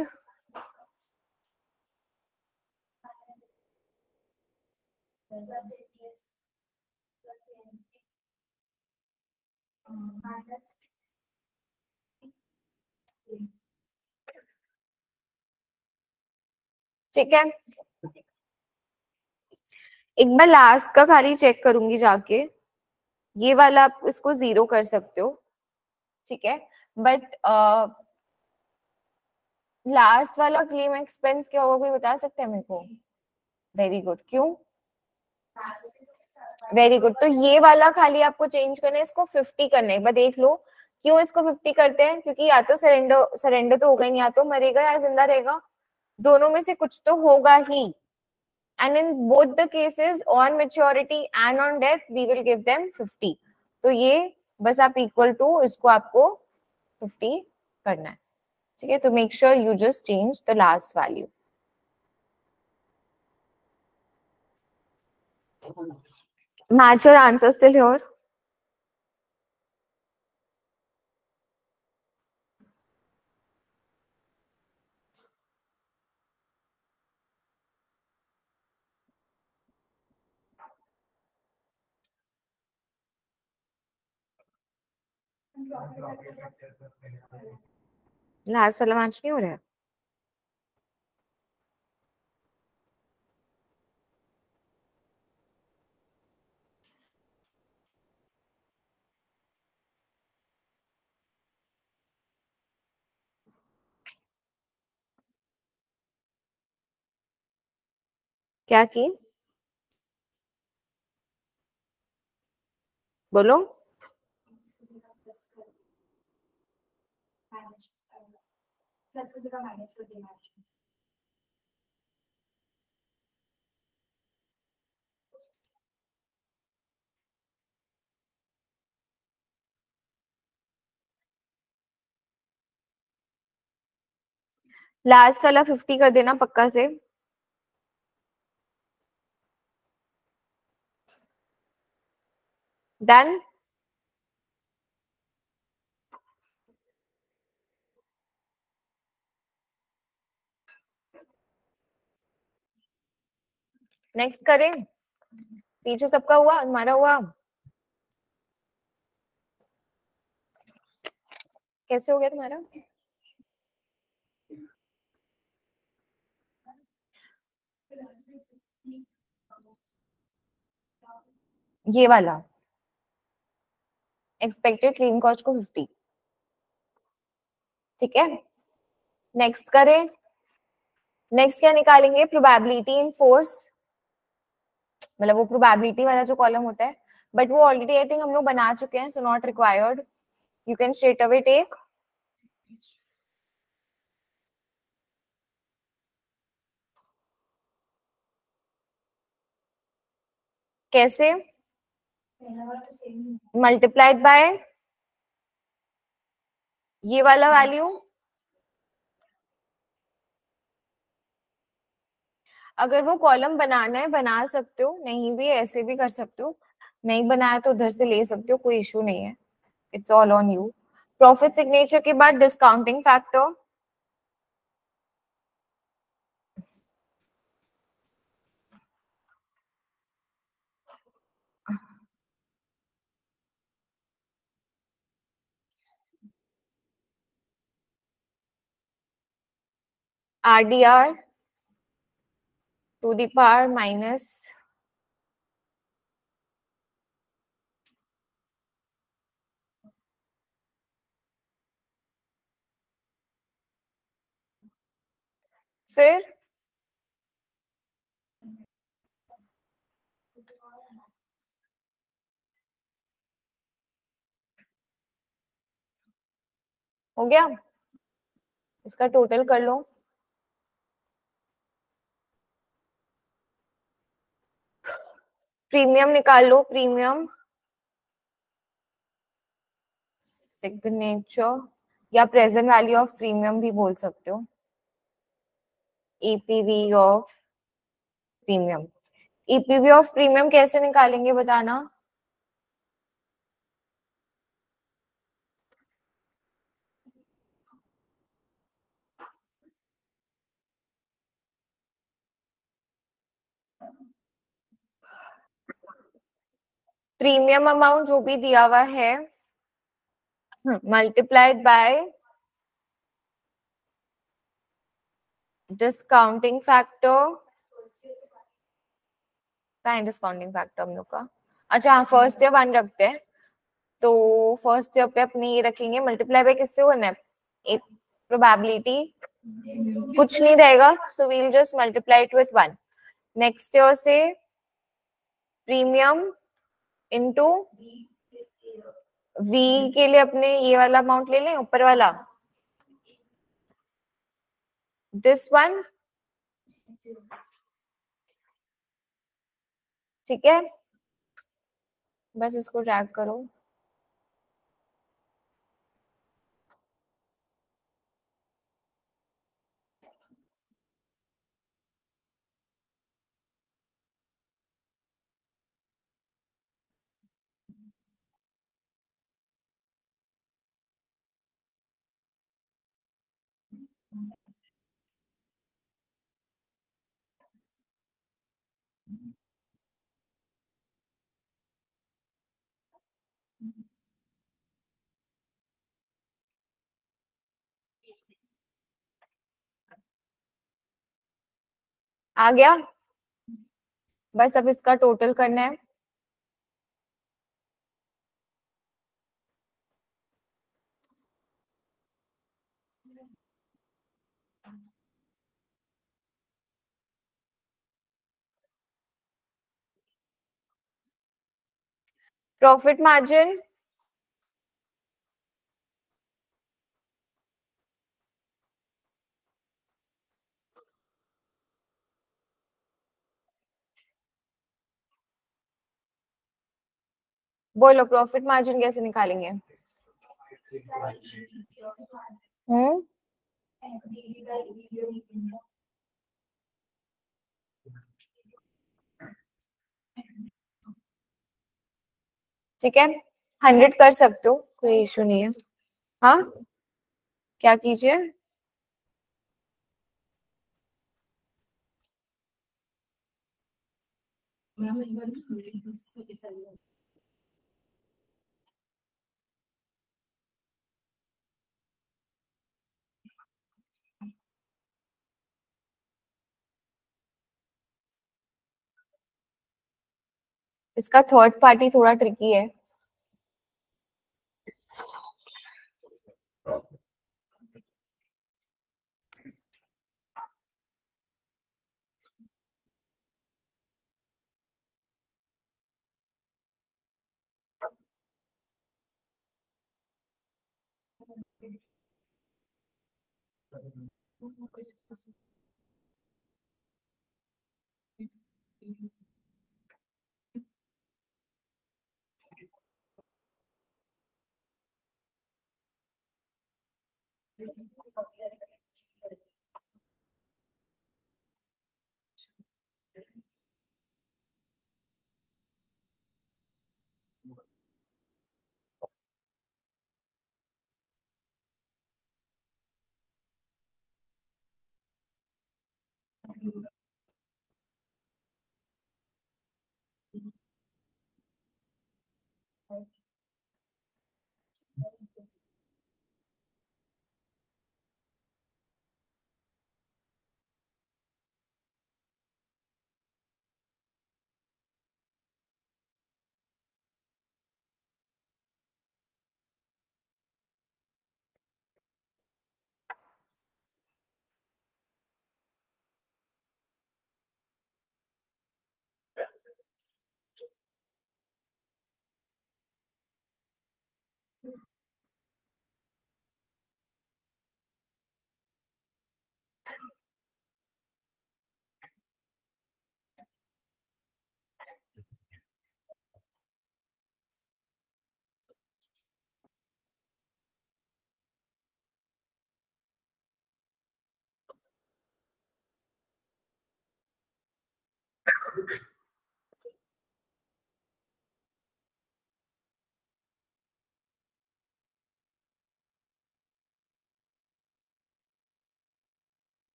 ठीक है। एक बार लास्ट का खाली चेक करूंगी जाके, ये वाला आप इसको 0 कर सकते हो, ठीक है, बट लास्ट वाला क्लेम एक्सपेंस क्या होगा कोई बता सकते हैं मेरे को? वेरी गुड, क्यों? वेरी गुड, तो ये वाला खाली आपको चेंज करना है, इसको 50 करना है। एक बार देख लो क्यों इसको 50 करते हैं, क्योंकि या तो सरेंडर तो होगा ही नहीं, या तो मरेगा या जिंदा रहेगा, दोनों में से कुछ तो होगा ही। And in both the cases on maturity and on death we will give them 50। तो ये बस आप इक्वल टू इसको आपको 50 करना है, ठीक है। तो make sure you just change the last value. Match your answer still here? Last वाला मैच नहीं हो रहा है? क्या की? बोलो। लास्ट वाला 50 कर देना पक्का से। डन। नेक्स्ट करें? पीछे सबका हुआ, हमारा हुआ? कैसे हो गया तुम्हारा? ये वाला एक्सपेक्टेड क्लेम कॉस्ट को 50, ठीक है। नेक्स्ट करें? नेक्स्ट क्या निकालेंगे? प्रोबेबिलिटी इन फोर्स, मतलब वो प्रोबेबिलिटी वाला जो कॉलम होता है, बट वो ऑलरेडी आई थिंक हम लोग बना चुके हैं, so not required. You can straight away take. कैसे? मल्टीप्लाइड बाय ये वाला वैल्यू। अगर वो कॉलम बनाना है बना सकते हो, नहीं भी ऐसे भी कर सकते हो, नहीं बनाया तो उधर से ले सकते हो, कोई इशू नहीं है, it's all on you. Profit signature के बाद discounting factor, RDR to the power minus फिर हो गया। इसका टोटल कर लो। प्रीमियम निकाल लो, प्रीमियम सिग्नेचर या प्रेजेंट वैल्यू ऑफ प्रीमियम भी बोल सकते हो, APV of premium. EPV of premium कैसे निकालेंगे बताना। प्रीमियम अमाउंट जो भी दिया हुआ है मल्टीप्लाइड बाय डिस्काउंटिंग फैक्टर। क्या है डिस्काउंटिंग फैक्टर हम लोग का? अच्छा हाँ, फर्स्ट ईयर 1 रखते हैं। तो फर्स्ट ईयर पे अपने ये रखेंगे मल्टीप्लाई बाय किससे होना है, एक प्रोबेबिलिटी कुछ नहीं रहेगा, so we'll just multiply it with 1। Next year से प्रीमियम इनटू वी के लिए अपने ये वाला अमाउंट ले लें, ऊपर वाला दिस वन, ठीक है। बस इसको ट्रैक करो। आ गया? बस अब इसका टोटल करना है। प्रॉफिट मार्जिन बोलो, प्रॉफिट मार्जिन कैसे निकालेंगे? हम्म, ठीक है, 100 कर सकते हो, कोई इशू नहीं है। हाँ, क्या कीजिए? इसका थर्ड पार्टी थोड़ा ट्रिकी है।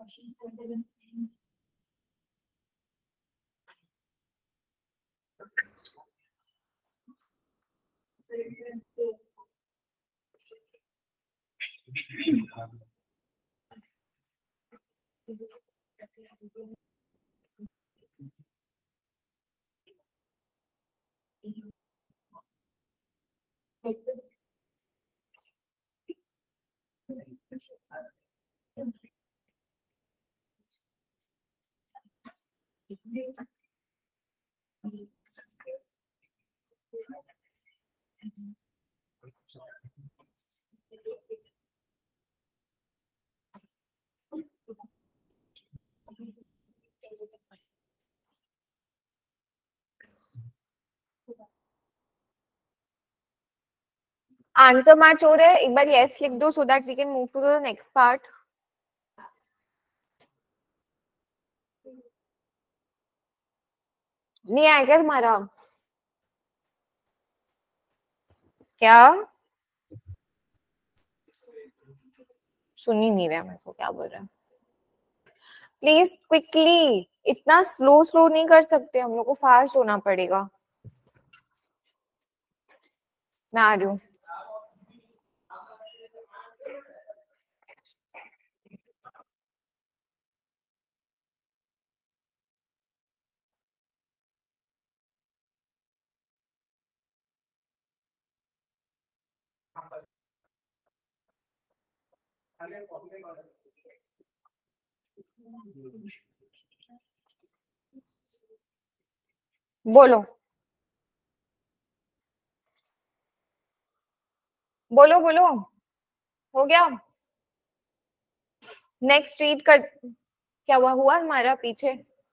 आंसर मैच हो रहा है, एक बार यस लिख दो so that we can move to the next part. नहीं आया क्या तुम्हारा? क्या सुन ही नहीं रहा मेरे को क्या बोल रहा है? प्लीज क्विकली, इतना स्लो स्लो नहीं कर सकते, हम लोग को फास्ट होना पड़ेगा। मैं आ रही हूँ। बोलो बोलो बोलो, हो गया? नेक्स्ट रीड कर। क्या हुआ तुम्हारा पीछे?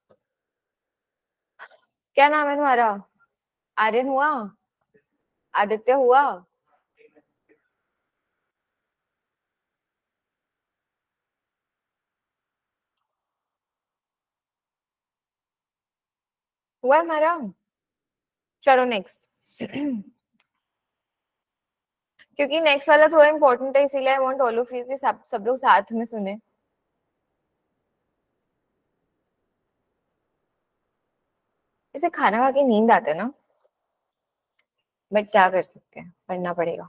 क्या नाम है तुम्हारा? आर्यन हुआ? आदित्य हुआ? हुआ हमारा? चलो नेक्स्ट। क्योंकि नेक्स्ट वाला थोड़ा इंपॉर्टेंट है, इसीलिए I want all of you कि सब लोग साथ में सुने। इसे खाना खा के नींद आते है ना, बट क्या कर सकते हैं, पढ़ना पड़ेगा।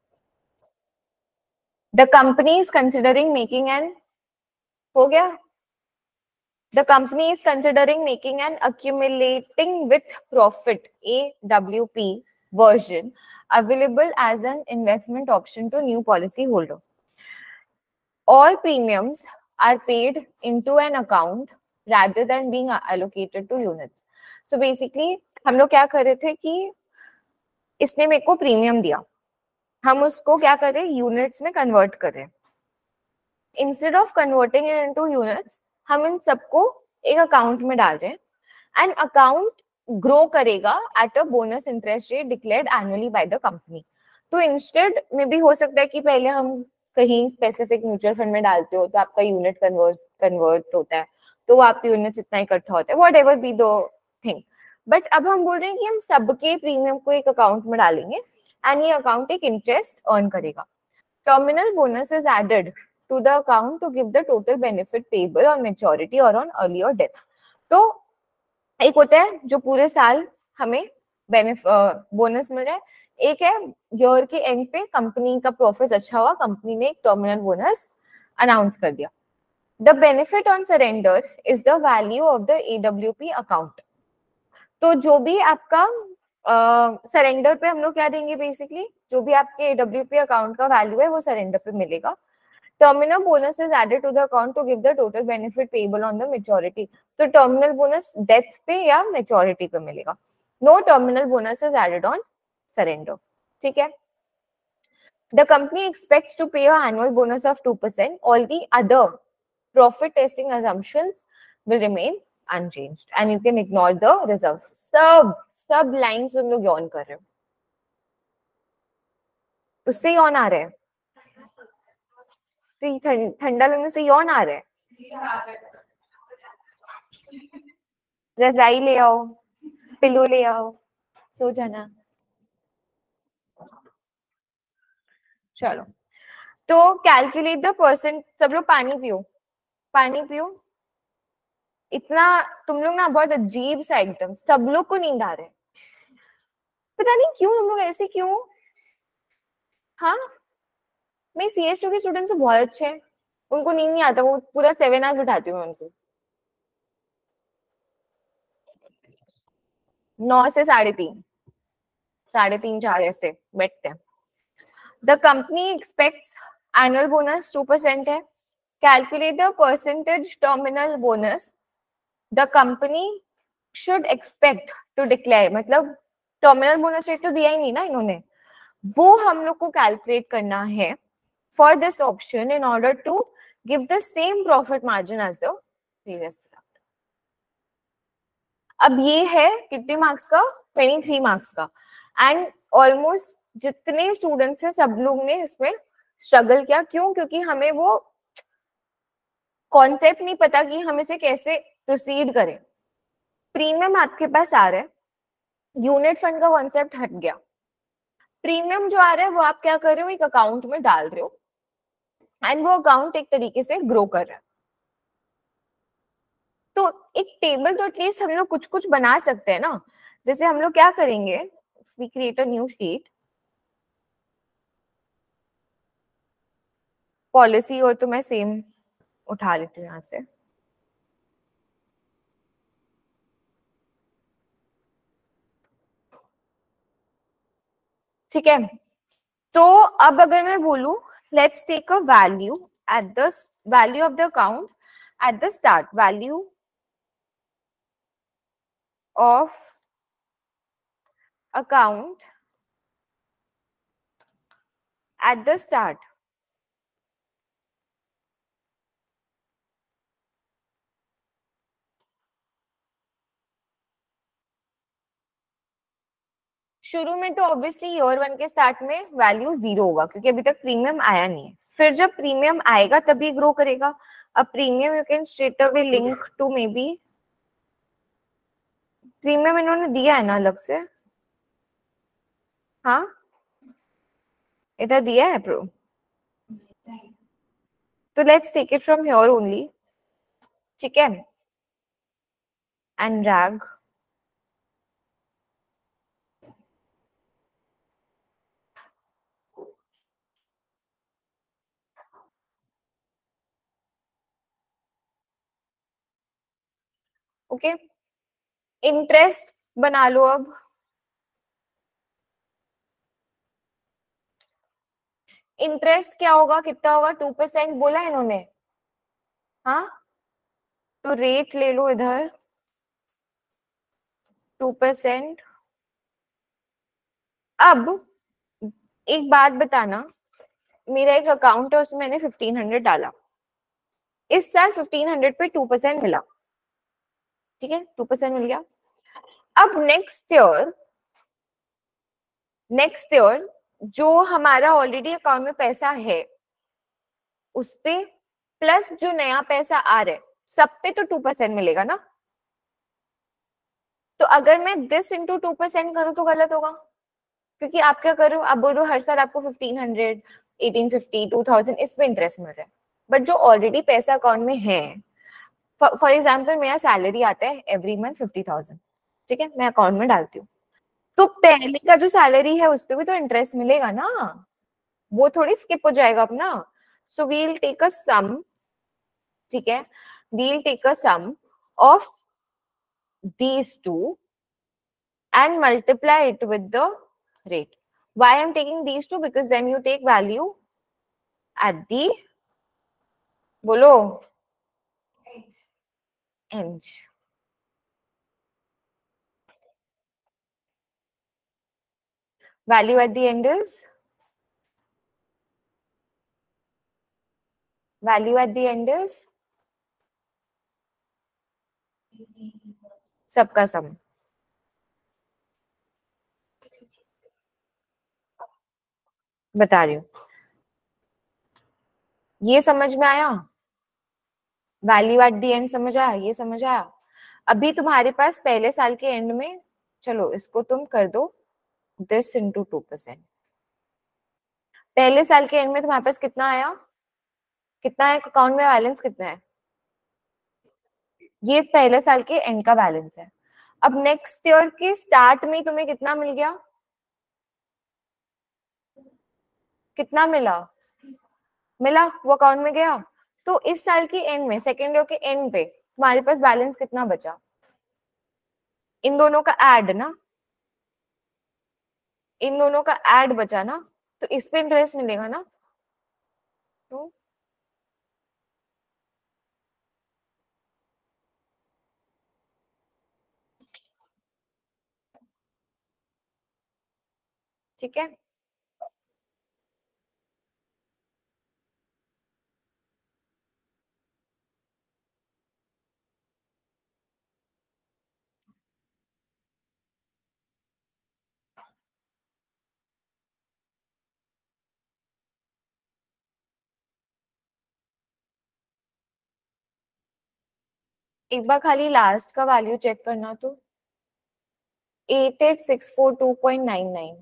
The company is considering making an, हो गया? The company is considering making an accumulating with profit AWP version available as an investment option to new policy holder. All premiums are paid into an account rather than being allocated to units. So basically हम लोग क्या कर रहे थे कि इसने मेरे को प्रीमियम दिया, हम उसको क्या करें, यूनिट्स में कन्वर्ट करें। Instead of converting it into units, हम इन सबको एक अकाउंट में डाल रहे हैं एंड अकाउंट ग्रो करेगा at a bonus interest rate declared annually by the company. तो इंस्टेड में भी हो सकता है कि पहले हम कहीं स्पेसिफिक म्यूचुअल फंड में डालते हो तो आपका यूनिट कन्वर्ट होता है, तो आपके यूनिट्स इतना इकट्ठा होता है, whatever be the thing. But अब हम बोल रहे हैं कि हम सबके प्रीमियम को एक अकाउंट में डालेंगे एंड ये अकाउंट एक इंटरेस्ट अर्न करेगा। Terminal bonus is added to the account to give the total benefit payable on maturity or on earlier death. तो एक होता है जो पूरे साल हमें बोनस मिल रहा है, एक है ईयर के एंड पे कंपनी का प्रॉफिट अच्छा हुआ, कंपनी ने एक टर्मिनल बोनस अनाउंस कर दिया। The benefit on surrender is the value of the AWP account. तो जो भी आपका सरेंडर पे हम लोग क्या देंगे, बेसिकली जो भी आपके AWP अकाउंट का वैल्यू है वो सरेंडर पे मिलेगा। Terminal bonus is added to the account to give the total benefit payable on the maturity. तो terminal bonus death पे या maturity पे मिलेगा। No terminal bonus is added on surrender. ठीक है? The company expects to pay an annual bonus of 2%. All the other profit testing assumptions will remain unchanged, and you can ignore the reserves. सब lines तुम लोग yawn कर रहे हो, उससे yawn आ रहे हैं? ठंडा लगने से यौन आ रहा है? रजाई ले आओ, पिलो ले आओ, सो जाना। चलो तो कैलकुलेट द परसेंट, सब लोग पानी पियो, पानी पियो। इतना तुम लोग ना बहुत अजीब सा, एकदम सब लोग को नींद आ रहा है, पता नहीं क्यों हम लोग ऐसे क्यों। हाँ, मैं CS2 के स्टूडेंट्स तो बहुत अच्छे हैं, उनको नींद नहीं आता, वो पूरा 7 आवर्स बिठाती हूँ मैं उनको, 9 से 3:30, 3:30 4 ऐसे बैठते हैं। The company expects annual bonus 2% है। Calculate the percentage terminal bonus the company should expect to declare, मतलब टर्मिनल बोनस रेट तो दिया ही नहीं ना इन्होंने, वो हम लोग को कैलकुलेट करना है for this option in order to give the same profit margin as the previous product. अब ये है कितने मार्क्स का, 23 मार्क्स का, एंड ऑलमोस्ट जितने स्टूडेंट्स हैं सब लोग ने इसमें स्ट्रगल किया। क्यों? क्योंकि हमें वो कॉन्सेप्ट नहीं पता कि हम इसे कैसे प्रोसीड करें। प्रीमियम आपके पास आ रहा है, यूनिट फंड का कॉन्सेप्ट हट गया, प्रीमियम जो आ रहा है वो आप क्या कर रहे हो, एक अकाउंट में डाल रहे हो एंड वो अकाउंट एक तरीके से ग्रो कर रहा है। तो एक टेबल तो एटलीस्ट हम लोग कुछ कुछ बना सकते हैं ना। जैसे हम लोग क्या करेंगे, we create a new sheet, policy, और तो मैं सेम उठा लेती हूँ यहाँ से। ठीक है, तो अब अगर मैं बोलूं let's take a value at the value of the account at the start, value of account at the start, शुरू में तो ऑब्वियसली ईयर 1 के स्टार्ट में वैल्यू 0 होगा क्योंकि अभी तक प्रीमियम आया नहीं है। फिर जब प्रीमियम आएगा तभी ग्रो करेगा। अब premium you can straight away link to maybe, premium इन्होंने दिया है ना अलग से, हाँ इधर दिया है प्रो, तो let's take it from here only. ठीक है, एंड ड्रैग, ओके। इंटरेस्ट बना लो अब, इंटरेस्ट क्या होगा, कितना होगा, 2% बोला है इन्होंने, हाँ तो रेट ले लो इधर 2%। अब एक बात बताना, मेरा एक अकाउंट है उसमें मैंने 1500 डाला, इस साल 1500 पे 2% मिला, ठीक है 2% मिल गया। अब नेक्स्ट ईयर जो हमारा ऑलरेडी अकाउंट में पैसा है उस पे प्लस जो नया पैसा आ रहा है सब पे तो 2% मिलेगा ना। तो अगर मैं दिस इंटू 2% करूं तो गलत होगा, क्योंकि आप क्या करो, आप बोल रहे हो हर साल आपको 1500, 1850, 2000 इस पे इंटरेस्ट मिल रहा है, बट जो ऑलरेडी पैसा अकाउंट में है, फॉर एग्जाम्पल मेरा सैलरी आता है एवरी मंथ 50,000, ठीक है मैं अकाउंट में डालती हूँ, तो पहले का जो सैलरी है उस पर भी तो इंटरेस्ट मिलेगा ना, वो थोड़ी स्किप हो जाएगा अपना। So we'll take a sum, ठीक है we'll take a sum of these two and multiply it with the rate. Why I'm taking these two? Because then you take value at the, bolo, end. Value at the end is, value at the end is सबका सम। बता रही हूँ, ये समझ में आया, वैल्यू एट द एंड समझ आया, ये समझ आया। अभी तुम्हारे पास पहले साल के एंड में, चलो इसको तुम कर दो दिस इंटू 2%, पहले साल के एंड में तुम्हारे पास कितना आया, कितना है अकाउंट में बैलेंस कितना है ये पहले साल के एंड का बैलेंस है। अब नेक्स्ट ईयर के स्टार्ट में तुम्हें कितना मिल गया, कितना मिला, मिला, वो अकाउंट में गया। तो इस साल के एंड में, सेकेंड ईयर के एंड पे तुम्हारे पास बैलेंस कितना बचा, इन दोनों का ऐड ना, इन दोनों का ऐड बचा ना, तो इस पे इंटरेस्ट मिलेगा ना। तो ठीक है, एक बार खाली लास्ट का वैल्यू चेक करना, तो 88,642.99।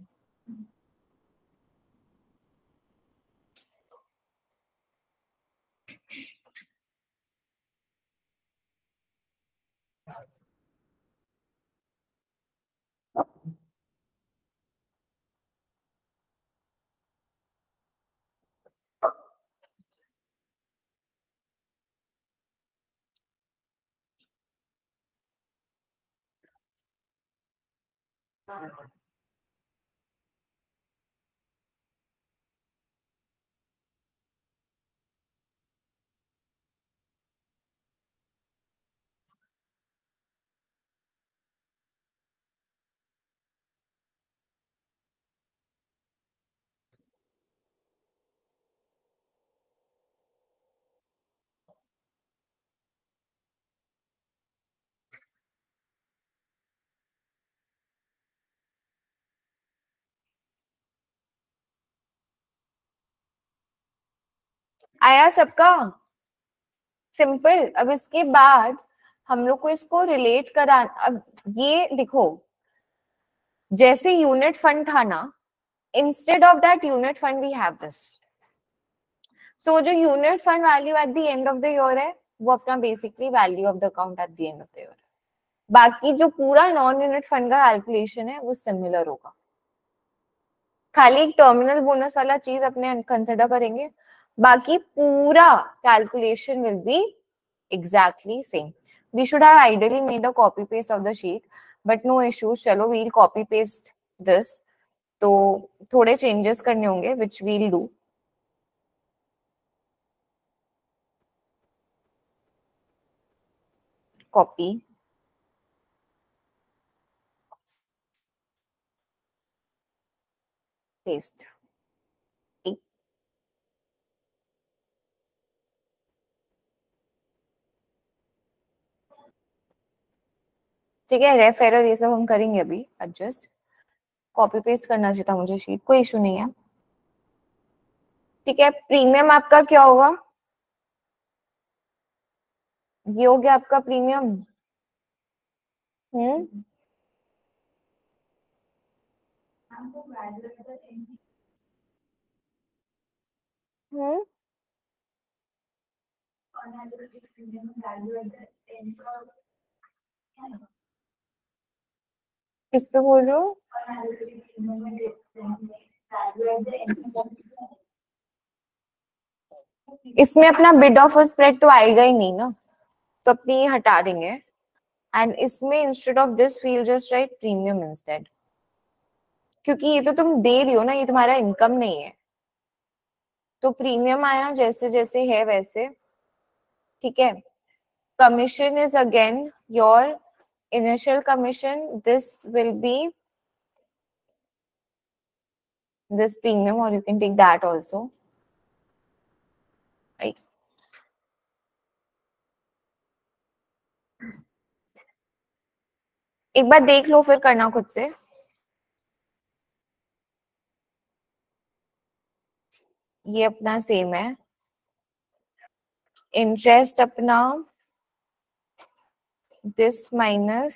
आया सबका, सिंपल। अब इसके बाद हम लोग को इसको रिलेट करा, अब ये देखो, जैसे यूनिट फंड था ना, instead of that unit fund we have this. So जो unit fund value at the end of the year है, वो अपना basically value of the account at the end of the year. बाकी जो पूरा नॉन यूनिट फंड का कैलकुलेशन है वो सिमिलर होगा, खाली एक टर्मिनल बोनस वाला चीज अपने कंसिडर करेंगे, बाकी पूरा calculation will be exactly same. We should have ideally made a copy paste of the sheet, but no issues. चलो we'll copy paste this. तो थोड़े changes करने होंगे which we'll do. Copy. Paste. ठीक है, रेफ एरर ये सब हम करेंगे अभी एडजस्ट। कॉपी पेस्ट करना चाहिए था मुझे शीट, कोई इशू नहीं है। ठीक है, प्रीमियम आपका क्या होगा, ये हो गया आपका प्रीमियम। हम्म, हम्म, किस पे बोल रहे हो, इसमें अपना बिड ऑफ स्प्रेड तो आएगा ही नहीं ना, तो अपनी ये हटा देंगे। एंड इसमें instead of this we'll just write premium instead, क्योंकि ये तो तुम दे रही हो ना, ये तुम्हारा इनकम नहीं है। तो प्रीमियम आया जैसे जैसे है वैसे, ठीक है। Commission is again your initial commission, this will be this premium, or you can take that also, right? एक बार देख लो फिर करना खुद से। ये अपना सेम है, इंटरेस्ट अपना this minus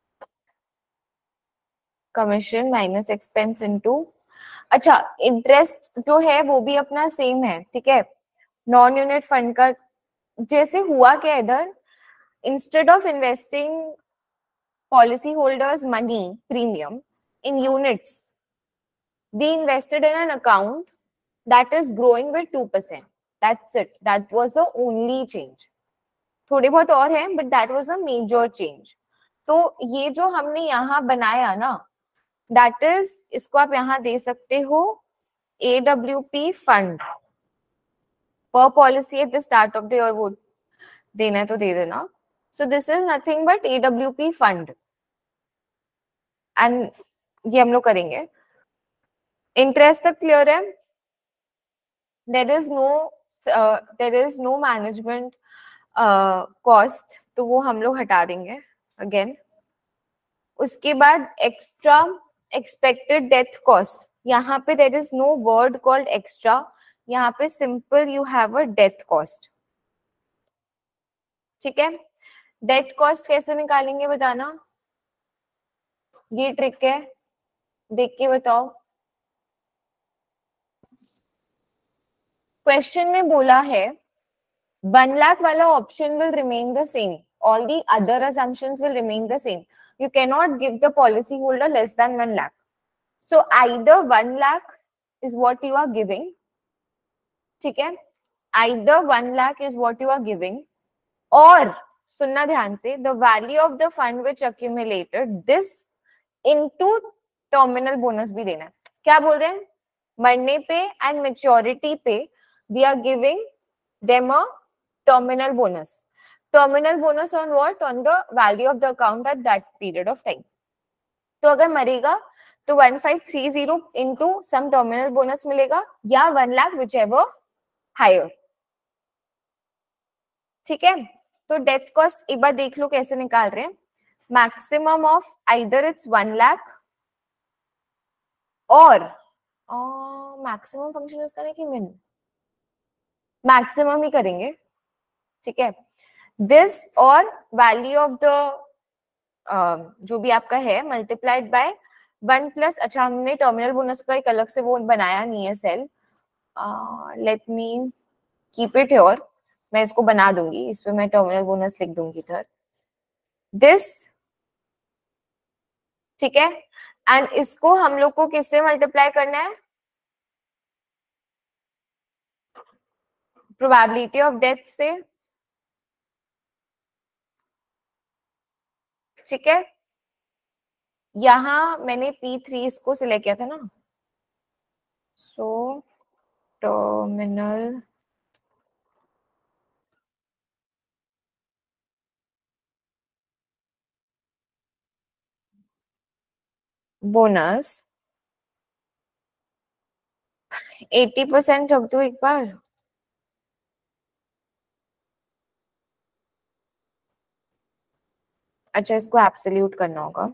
commission minus expense into, अच्छा इंटरेस्ट जो है वो भी अपना सेम है, ठीक है। नॉन यूनिट फंड का जैसे हुआ क्या इधर, Instead of investing policyholders' money premium in units, they invested in an account that is growing with 2%. That's it. That was the only change. थोड़े बहुत और हैं, but that was a major change. तो ये जो हमने यहाँ बनाया ना, that is, इसको आप यहाँ दे सकते हो AWP fund per policy at the start of the year. वो देना है तो दे देना. So this is nothing but AWP fund. And ये हम लोग करेंगे. इंटरेस्ट तक क्लियर है. There is no management cost, तो वो हम लोग हटा देंगे अगेन. उसके बाद एक्स्ट्रा एक्सपेक्टेड डेथ कॉस्ट, यहाँ पे there is no word called extra, यहाँ पे simple you have a death cost. ठीक है. डेथ कॉस्ट कैसे निकालेंगे बताना, ये ट्रिक है, देख के बताओ. क्वेश्चन में बोला है 1 लाख वाला option will remain the same, all the other assumptions will remain the same. You cannot give the policy holder less than 1 lakh. So either 1 lakh is what you are giving, ठीक है, either 1 lakh is what you are giving, और सुनना ध्यान से, the value of the fund which accumulated this into terminal bonus भी देना है. क्या बोल रहे हैं, मरने पे एंड मेच्योरिटी पे we are giving them a terminal bonus. Terminal bonus on what? On the value of the account at that period of time. तो अगर मरेगा तो 1530 into some terminal bonus मिलेगा, या 1 लाख whichever higher. ठीक है. तो डेथ कॉस्ट एक बार देख लो कैसे निकाल रहे हैं. Maximum of either it's 1 lakh और मैक्सिमम फंक्शन यूज करें कि मिन, मैक्सिमम ही करेंगे. ठीक है. दिस और वैल्यू ऑफ द जो भी आपका है मल्टीप्लाइड बाय 1 प्लस, अच्छा हमने टर्मिनल बोनस का एक अलग से वो बनाया नहीं है cell, let me keep it here, मैं इसको बना दूंगी, इस पे मैं टर्मिनल बोनस लिख दूंगी इधर, दिस. ठीक है. एंड इसको हम लोग को किससे मल्टीप्लाई करना है, प्रोबेबिलिटी ऑफ डेथ से. ठीक है. यहां मैंने P3 इसको सिलेक्ट किया था ना, सो टर्मिनल बोनस 80% रख दो एक बार. अच्छा इसको एब्सोल्यूट करना होगा.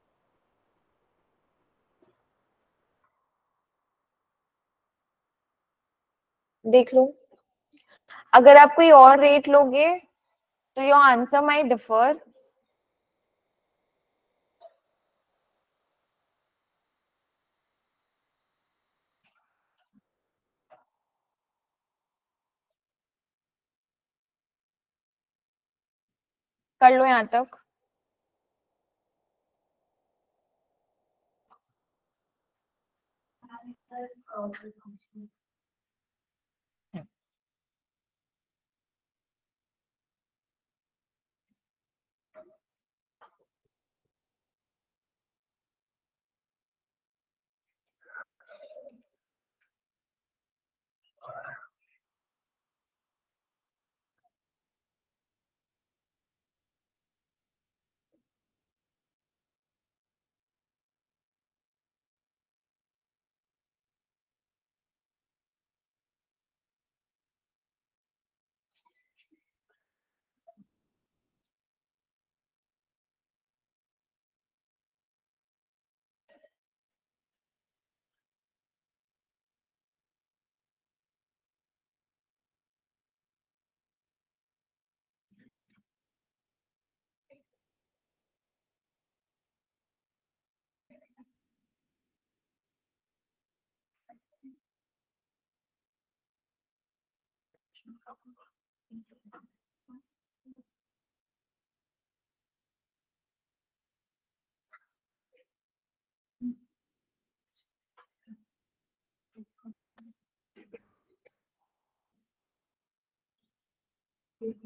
देख लो, अगर आप कोई और रेट लोगे तो योर आंसर माइट डिफर. कर लो यहाँ तक.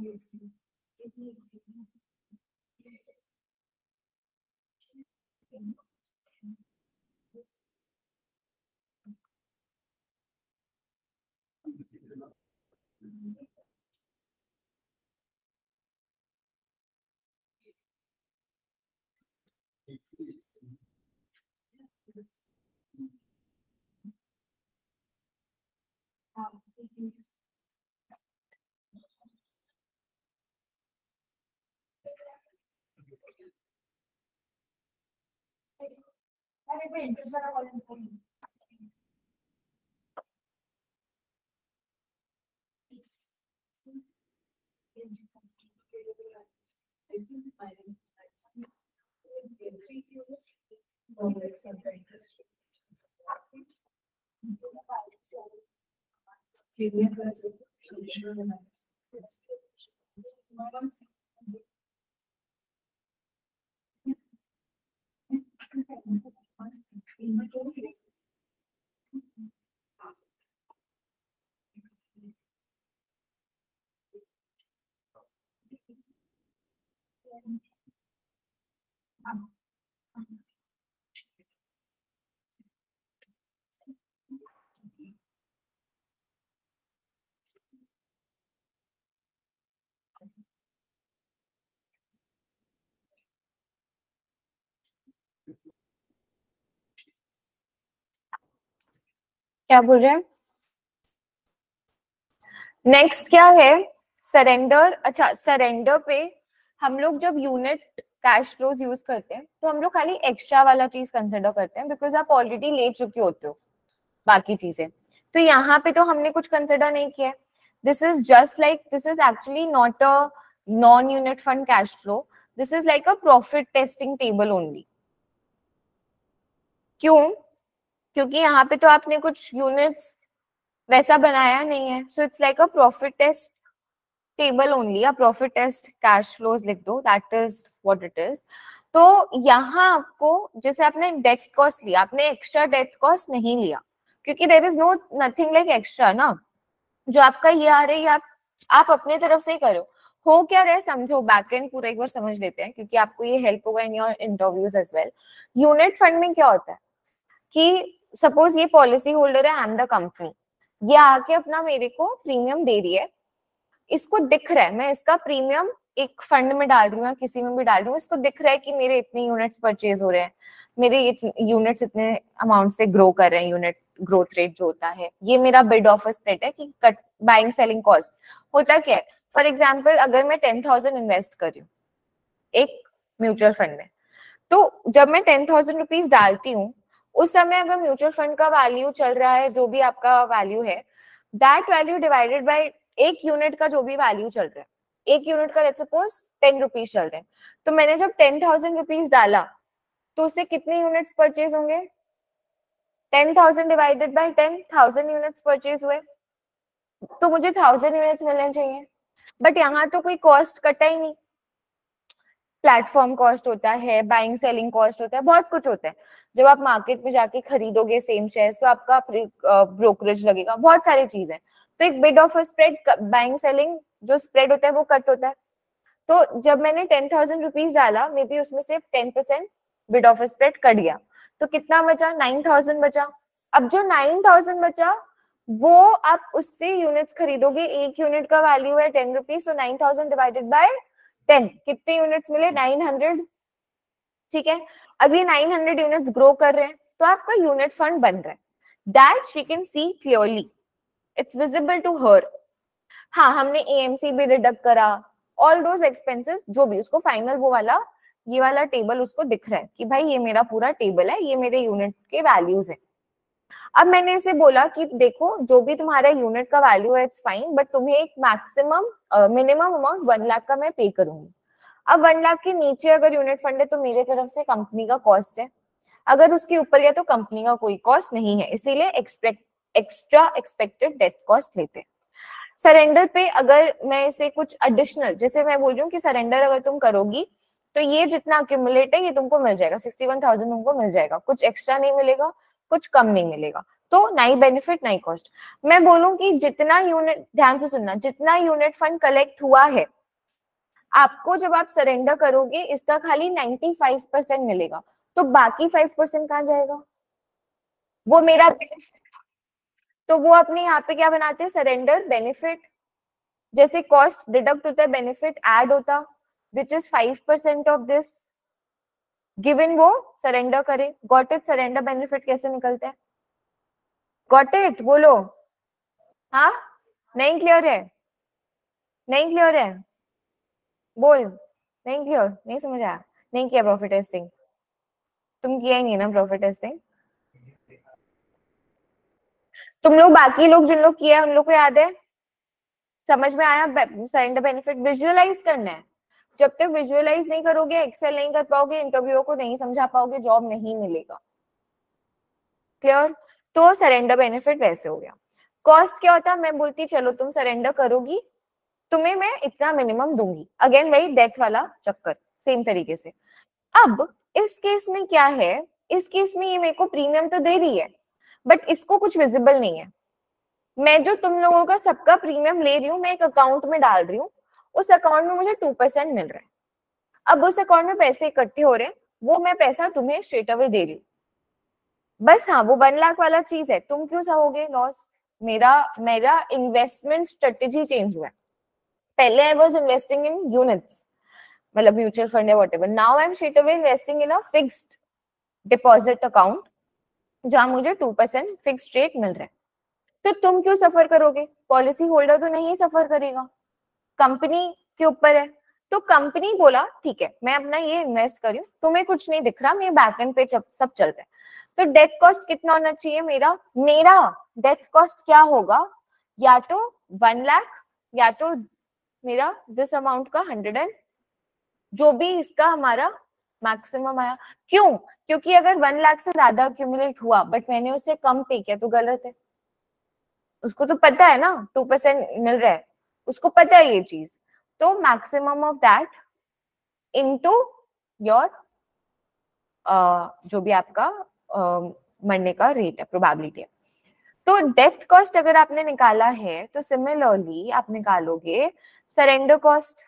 अरे कोई इंटरेस्ट वाला कॉल नहीं।
क्या बोल रहे हैं? नेक्स्ट क्या है? सरेंडर। अच्छा, सरेंडर पे हम लोग जब यूनिट कैश फ्लोज यूज करते हैं तो हम लोग खाली एक्स्ट्रा वाला चीज कंसिडर करते हैं, बिकॉज आप ऑलरेडी ले चुके होते हो बाकी चीजें। तो यहाँ पे तो हमने कुछ कंसिडर नहीं किया। This is just like, this is actually not a non unit fund cash flow, this is like a profit testing table only. क्यों? क्योंकि यहाँ पे तो आपने कुछ यूनिट्स वैसा बनाया नहीं है, so it's like a profit test table only, या प्रॉफिट टेस्ट कैश फ्लोज लिख दो, that is what it is. तो यहाँ आपको, जैसे आपने डेट कॉस्ट लिया, आपने एक्स्ट्रा डेट कॉस्ट नहीं लिया, क्योंकि there is no nothing like extra ना। जो आपका ये आ रही है आप अपने तरफ से ही करो। हो क्या रहे समझो, बैक एंड पूरा एक बार समझ लेते हैं, क्योंकि आपको ये हेल्प होगा in your interviews as well. Unit fund में क्या होता है कि सपोज ये पॉलिसी होल्डर है, आई एम द कंपनी, ये आके अपना मेरे को प्रीमियम दे रही है, इसको दिख रहा है मैं इसका प्रीमियम एक फंड में डाल रही हूँ या किसी में भी डाल रही हूँ, इसको दिख रहा है कि मेरे इतने यूनिट्स परचेज हो रहे हैं, मेरे यूनिट्स इतने अमाउंट से ग्रो कर रहे हैं, यूनिट ग्रोथ रेट जो होता है, ये मेरा बिड ऑफर स्प्रेड है कि कट बाइंग सेलिंग कॉस्ट होता क्या है। फॉर एग्जाम्पल, अगर मैं 10,000 इन्वेस्ट कर रही हूँ एक म्यूचुअल फंड में, तो जब मैं 10,000 रुपीज डालती हूँ, उस समय अगर म्यूचुअल फंड का वैल्यू चल रहा है, जो भी आपका वैल्यू है, दैट वैल्यू डिवाइडेड बाय एक यूनिट का जो भी वैल्यू चल रहा है, एक यूनिट का लेट्स सपोज 10 रुपीज चल रहे हैं, तो मैंने जब 10,000 रुपीज डाला तो उससे कितने यूनिट्स परचेज होंगे? 10,000 डिवाइडेड बाय 10,000 यूनिट्स परचेज हुए, तो मुझे 1,000 यूनिट्स मिलने चाहिए। बट यहाँ तो कोई कॉस्ट कटा ही नहीं, प्लेटफॉर्म कॉस्ट होता है, बाइंग सेलिंग कॉस्ट होता है, बहुत कुछ होता है। जब आप मार्केट में जाके खरीदोगे सेम शेयर्स तो आपका ब्रोकरेज लगेगा, बहुत सारी चीजें। तो एक bid offer spread, buying selling जो स्प्रेड होता है वो कट होता है। तो जब मैंने 10,000 रुपीज डाला, मे बी उसमें से 10% बिड ऑफर स्प्रेड कट गया, तो कितना बचा? 9,000 बचा। अब जो 9,000 बचा वो आप उससे यूनिट्स खरीदोगे, एक यूनिट का वैल्यू है 10 रुपीज, तो 9,000 डिवाइडेड बाय 10 कितने यूनिट्स मिले? 900। ठीक है, अब ये 900 यूनिट्स ग्रो कर रहे हैं, तो आपका यूनिट फंड बन रहा है, that she can see clearly, it's visible to her. हाँ, हमने एएमसी भी डिडक्ट करा, ऑल दोज एक्सपेंसेस जो भी, उसको फाइनल वो वाला ये वाला टेबल उसको दिख रहा है कि भाई ये मेरा पूरा टेबल है, ये मेरे यूनिट के वैल्यूज है। अब मैंने इसे बोला कि देखो जो भी तुम्हारा यूनिट का वैल्यू है इट्स फाइन, बट तुम्हें एक मैक्सिमम मिनिमम अमाउंट 1 लाख का मैं पे करूंगी। अब 1 लाख के नीचे अगर यूनिट फंड है तो मेरे तरफ से कंपनी का कॉस्ट है, अगर उसके ऊपर गया तो कंपनी का कोई कॉस्ट नहीं है, इसीलिए एक्स्ट्रा एक्सपेक्टेड डेथ कॉस्ट लेते हैं। सरेंडर पे अगर मैं इसे कुछ एडिशनल, जैसे मैं बोल रही हूँ कि सरेंडर अगर तुम करोगी तो ये जितना अक्यूमुलेट है ये तुमको मिल जाएगा, 61,000 तुमको मिल जाएगा, कुछ एक्स्ट्रा नहीं मिलेगा, कुछ कम नहीं मिलेगा। तो नाई बेनिफिट नाई कॉस्ट। मैं बोलूं कि जितना यूनिट, ध्यान से सुनना, जितना यूनिट फंड कलेक्ट हुआ है आपको जब आप सरेंडर करोगे इसका खाली 95% मिलेगा, तो बाकी 5% कहाँ जाएगा? वो मेरा, तो वो अपने यहाँ पे क्या बनाते हैं, सरेंडर बेनिफिट। जैसे कॉस्ट डिडक्ट होता है, बेनिफिट ऐड होता, which is 5% of this given, वो सरेंडर करे। Got it? सरेंडर बेनिफिट कैसे निकलता है? Got it? बोलो। हाँ, नहीं क्लियर है? नहीं क्लियर है? बोल। नहीं क्लियर? नहीं समझ आया? नहीं किया प्रॉफिट टेस्टिंग? तुम किया ही नहीं ना प्रॉफिट टेस्टिंग? तुम लोग, बाकी लोग जिन लोग किया है उन लोग को याद है? समझ में आया? सरेंडर बेनिफिट विजुअलाइज करना है। जब तक विजुअलाइज नहीं करोगे, एक्सेल नहीं कर पाओगे, इंटरव्यू को नहीं समझा पाओगे, जॉब नहीं मिलेगा। क्लियर? तो सरेंडर बेनिफिट वैसे हो गया। कॉस्ट क्या होता है? मैं बोलती चलो तुम सरेंडर करोगी, तुम्हें मैं इतना मिनिमम दूंगी। अगेन वही डेट वाला चक्कर, सेम तरीके से। अब इस केस में क्या है, इस केस में ये मेरे को प्रीमियम तो दे रही है, बट इसको कुछ विजिबल नहीं है। मैं जो तुम लोगों का सबका प्रीमियम ले रही हूँ, मैं एक अकाउंट में डाल रही हूँ, उस अकाउंट में मुझे 2% मिल रहा है। अब उस अकाउंट में पैसे इकट्ठे हो रहे हैं, वो मैं पैसा तुम्हें स्ट्रेट अवे दे रही हूँ बस। हाँ, वो 1 लाख वाला चीज है, तुम क्यों सहोगे लॉस? मेरा मेरा इन्वेस्टमेंट स्ट्रेटेजी चेंज हुआ है। पहले I was investing in units, मतलब म्यूचुअल फंड या whatever. Now I am straight away investing in a fixed deposit account जहां मुझे 2% फिक्स्ड रेट मिल रहा है। तो तुम क्यों सफर करोगे? पॉलिसी होल्डर तो नहीं सफर करेगा, कंपनी के ऊपर है। तो कंपनी बोला ठीक है, मैं अपना ये इन्वेस्ट करी हूँ, तुम्हें कुछ नहीं दिख रहा, मेरे बैकएंड पे सब चल रहा है। तो डेथ कॉस्ट कितना होना चाहिए मेरा? मेरा डेथ कॉस्ट क्या होगा? या तो 1 लाख, या तो मेरा दिस अमाउंट का 100 एंड जो भी इसका हमारा मैक्सिमम आया। क्यों? क्योंकि अगर 1 लाख से ज्यादा अक्यूमुलेट हुआ बट मैंने उससे कम पे किया तो गलत है। उसको तो पता है ना 2% मिल रहा है, उसको पता है ये चीज। तो maximum of that into your जो भी आपका मरने का रेट है, प्रोबेबिलिटी है। तो डेथ कॉस्ट अगर आपने निकाला है तो सिमिलरली आप निकालोगे surrender cost.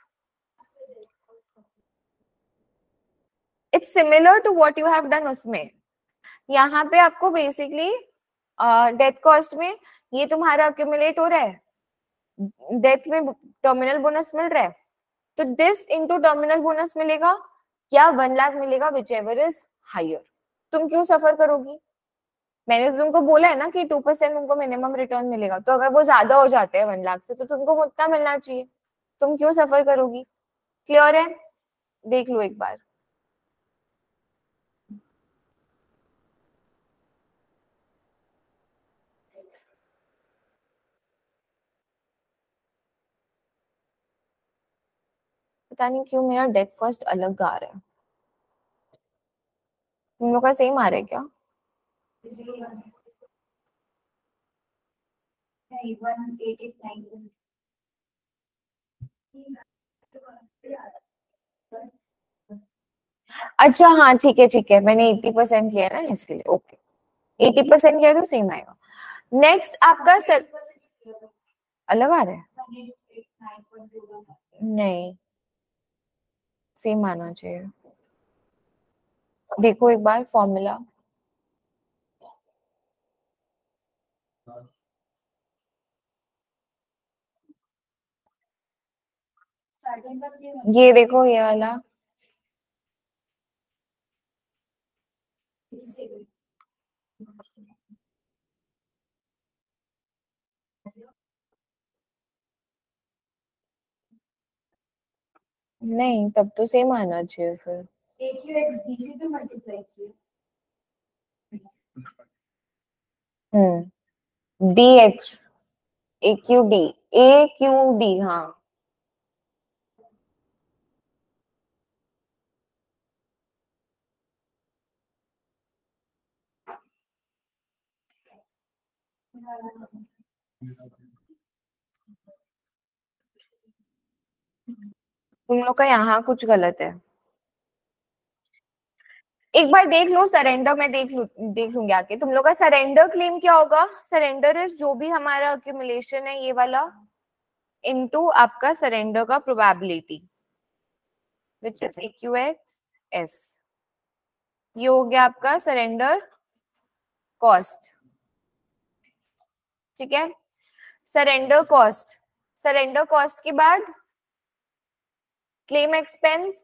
It's similar to what you have done उसमें। यहाँ पे आपको बेसिकली डेथ कॉस्ट में ये तुम्हारा अक्यूमुलेट हो रहा है, डेथ में टर्मिनल बोनस मिल रहा है, तो दिस इनटू टर्मिनल बोनस मिलेगा या 1 लाख मिलेगा, विच एवर इज हायर। तुम क्यों सफर करोगी? मैंने तो तुमको बोला है ना कि 2% तुमको मिनिमम रिटर्न मिलेगा, तो अगर वो ज्यादा हो जाते हैं 1 लाख से तो तुमको उतना मिलना चाहिए, तुम क्यों सफर करोगी? क्लियर है? देख लो एक बार। पता नहीं क्यों मेरा डेथ कॉस्ट अलग आ रहा है, तुम लोग का सेम आ रहा है क्या? अच्छा हाँ ठीक है, मैंने 80% किया ना इसके लिए, ओके। 80% किया तो सेम आएगा। नेक्स्ट आपका सर अलग आ रहा है? नहीं, सेम आना चाहिए। देखो एक बार फॉर्मूला। ये देखो ये वाला, नहीं तब तो सेम आना चाहिए फिर। D X A Q D, A Q D, हाँ। तुम लोग का यहाँ कुछ गलत है। एक बार देख लो सरेंडर, मैं देख लूंगी आके। तुम लोग का सरेंडर क्लेम क्या होगा? सरेंडर इज जो भी हमारा अक्यूमुलेशन है ये वाला इनटू आपका सरेंडर का probability which is EQX S। ये हो गया आपका सरेंडर कॉस्ट। ठीक है, सरेंडर कॉस्ट। सरेंडर कॉस्ट के बाद claim expense,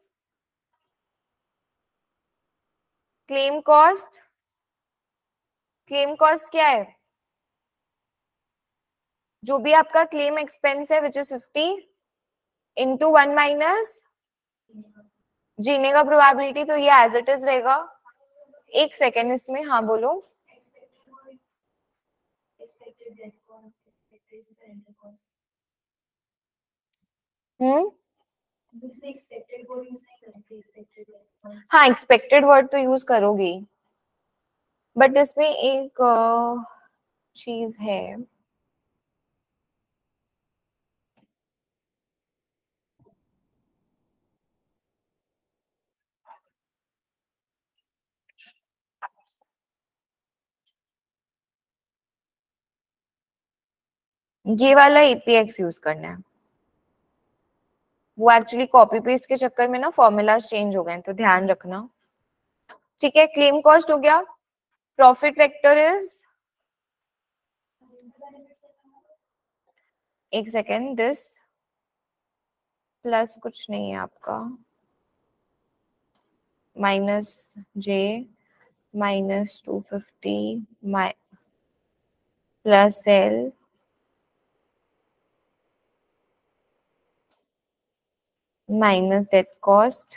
claim cost. Claim cost क्या है? जो भी आपका क्लेम एक्सपेंस है विच इज 50 इंटू 1 माइनस जीने का प्रोबेबिलिटी, तो ये एज इट इज रहेगा। एक सेकेंड इसमें, हाँ बोलो। हम्म, हाँ एक्सपेक्टेड वर्ड तो यूज करोगे, बट इसमें एक चीज है। ये वाला APX यूज करना है। वो एक्चुअली कॉपी पेस्ट के चक्कर में ना फॉर्मूलाज चेंज हो गए, तो ध्यान रखना। ठीक है, क्लेम कॉस्ट हो गया। प्रॉफिट वेक्टर इज, एक सेकेंड, दिस प्लस कुछ नहीं है आपका, -J -250 plus L minus death cost.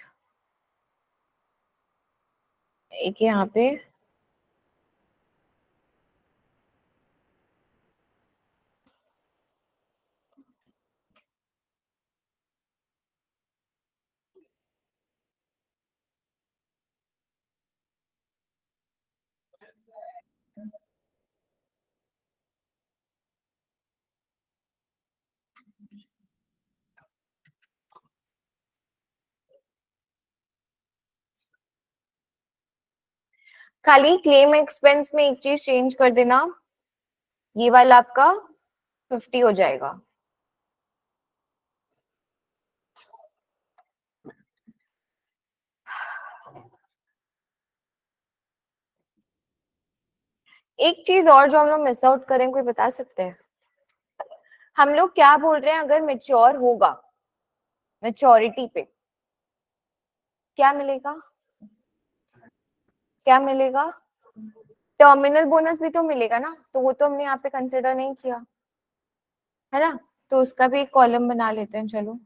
एक यहाँ पे खाली क्लेम एक्सपेंस में एक चीज चेंज कर देना, ये वाला आपका 50 हो जाएगा। एक चीज और जो हम लोग मिस आउट करें, कोई बता सकते हैं? हम लोग क्या बोल रहे हैं अगर मेच्योर होगा, मेच्योरिटी पे क्या मिलेगा? क्या मिलेगा? टर्मिनल बोनस भी तो मिलेगा ना, तो वो तो हमने यहाँ पे कंसिडर नहीं किया है ना, तो उसका भी एक कॉलम बना लेते हैं। चलो,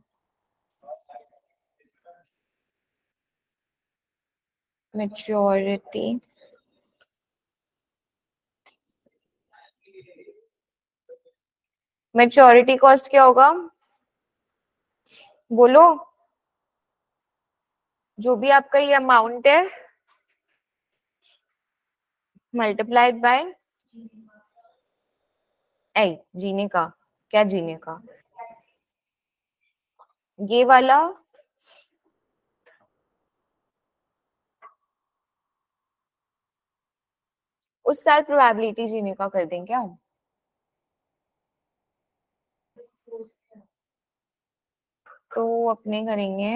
मेच्योरिटी, मेच्योरिटी कॉस्ट क्या होगा बोलो? जो भी आपका ये अमाउंट है मल्टीप्लाइड बाय जीने का, क्या जीने का, ये वाला उस साल प्रोबेबिलिटी जीने का कर दें क्या? तो अपने करेंगे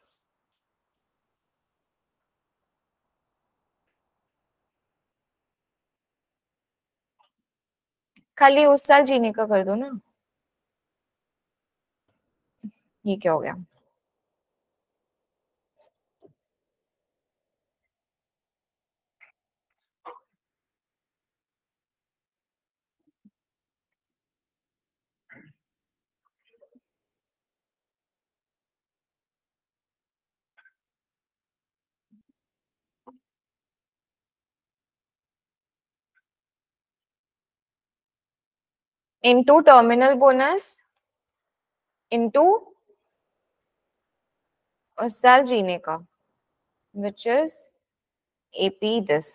खाली उस साल जीने का कर दो ना। ये क्या हो गया? इनटू टर्मिनल बोनस इनटू उस साल जीने का विच इज AP दिस।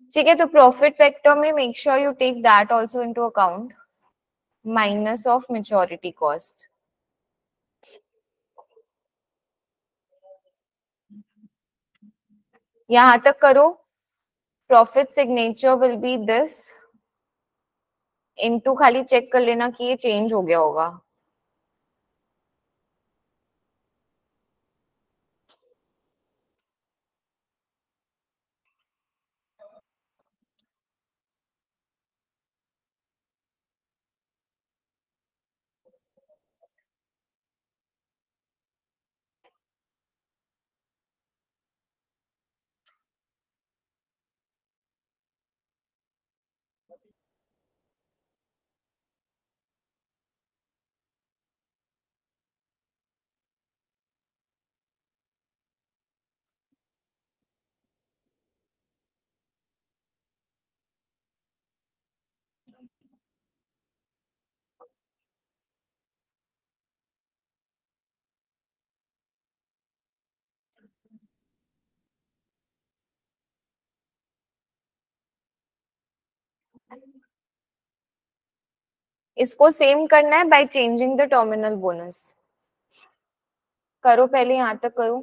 ठीक है, तो प्रॉफिट वेक्टर में make sure you take that also into account, minus of maturity cost. यहां तक करो। Profit signature will be this into, खाली चेक कर लेना कि ये चेंज हो गया होगा। इसको सेम करना है by changing the terminal bonus. करो, पहले यहां तक करो।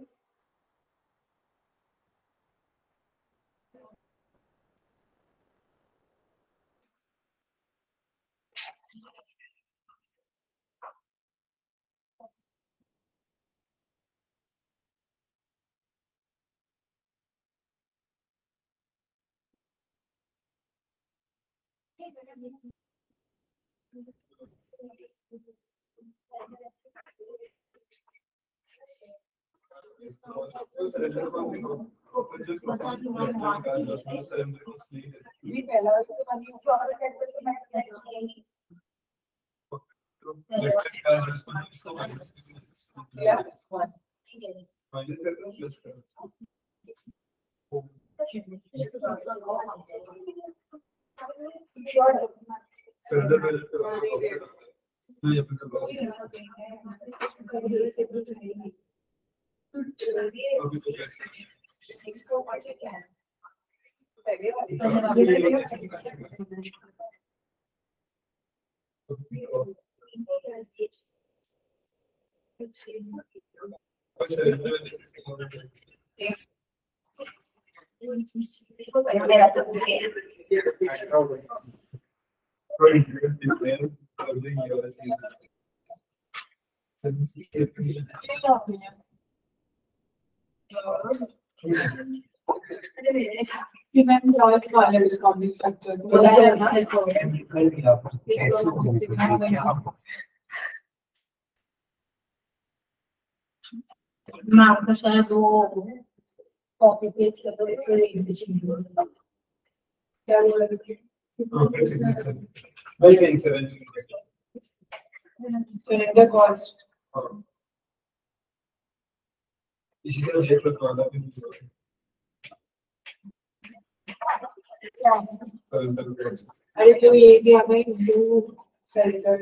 मैं आपका शायद वो कॉपी पेस्ट कर दो, इससे क्या सिलेंडर कॉस्ट
इसी तरह शेप वाला भी
अरे तो ये भी हमें blue sensor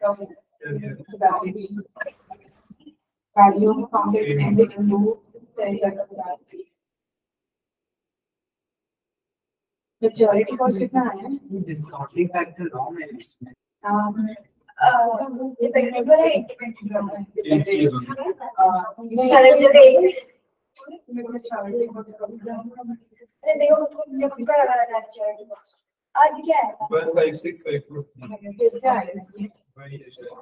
value counted and blue sensor maturity cost कितना आया है?
डिस्काउंटिंग फैक्टर रॉन्ग है इसमें।
डिपेंडेबल है, अरे देखो उसको कर रहा है मैच्योरिटी कॉस्ट आज क्या है
15654
कैसे आएगा
वही है शायद।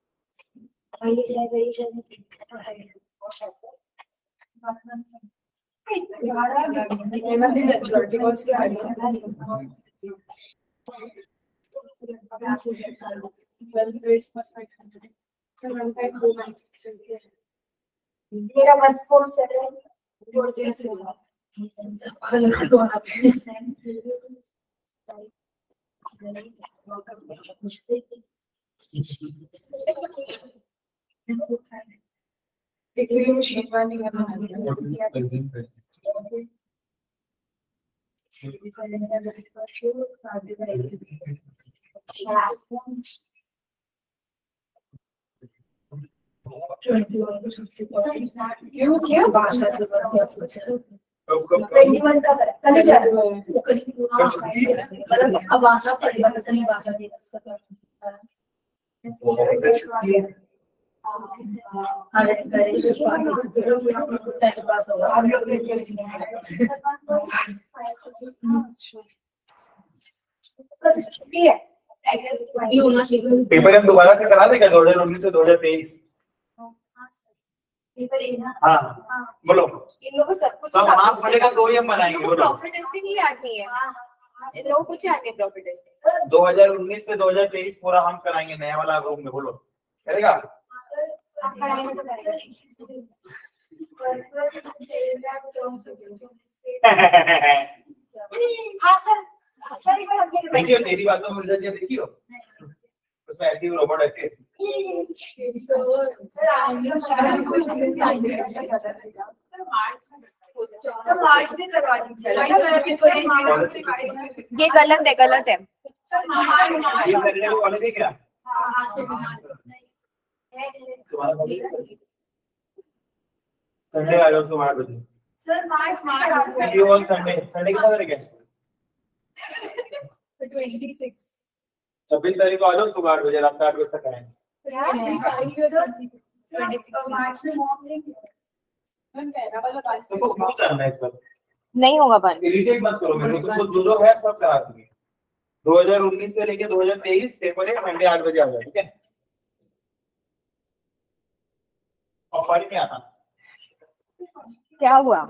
वही मैच्योरिटी कॉस्ट क्या है मेरा 147 इसलिए मशीन लर्निंग करना क्यों भाषा
कब
21 का कल ही जा रहा है वो कल ही पूरा मतलब अब आना पड़ेगा पता नहीं बाहर नहीं सकता छुट्टी है
पेपर हम दोबारा से करा देगा 2019 से 2023। हाँ बोलो
इन लोगों को सब कुछ
सब मार्क्स पड़ेगा तो ही हम बनाएंगे। बोलो
प्रॉफिट टेस्टिंग ही आती है, इन लोगों को कुछ आती है प्रॉफिट टेस्टिंग।
2019 से 2023 पूरा हम कराएंगे नया वाला ग्रुप में। बोलो करेगा?
हाँ सर
देखियो तेरी बातों में उलझन देखियो उसमें ऐसी रोबोट ऐसी
ये गलत है, गलत है।
ये सैटरडे को कॉलेज है क्या? संडे आ जाओ सुबह 8 बजे।
Sir March
see you on Sunday. Sunday कितना तारीख है? 26 तारीख को आ जाओ सुबह 8 बजे, रात 8 बजे तक करेंगे। तुमको क्यों करना है सब?
नहीं होगा बंद।
इरिटेट मत करो मेरे को, तुमको जो है सब करा दूंगी। 2019 से लेके 2023 पेपर है, संडे 8 बजे आ जाओ, ठीक है? और पढ़ के आना।
क्या हुआ?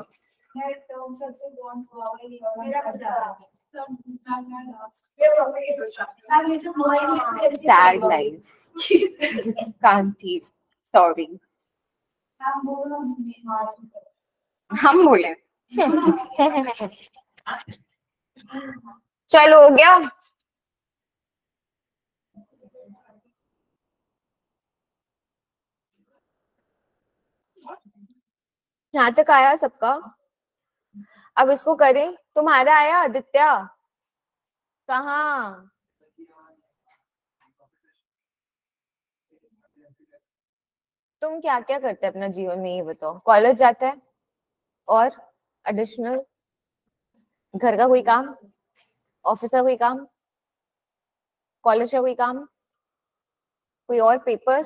Sad life. Can't eat. Sorry. हम बोले चलो हो गया। यहाँ तक आया सबका? अब इसको करें। तुम्हारा आया आदित्य? कहाँ? तुम क्या क्या करते हैं अपना जीवन में ये बताओ। कॉलेज जाते हैं और एडिशनल घर का कोई काम, ऑफिस का कोई काम, कॉलेज का कोई काम, कोई और पेपर,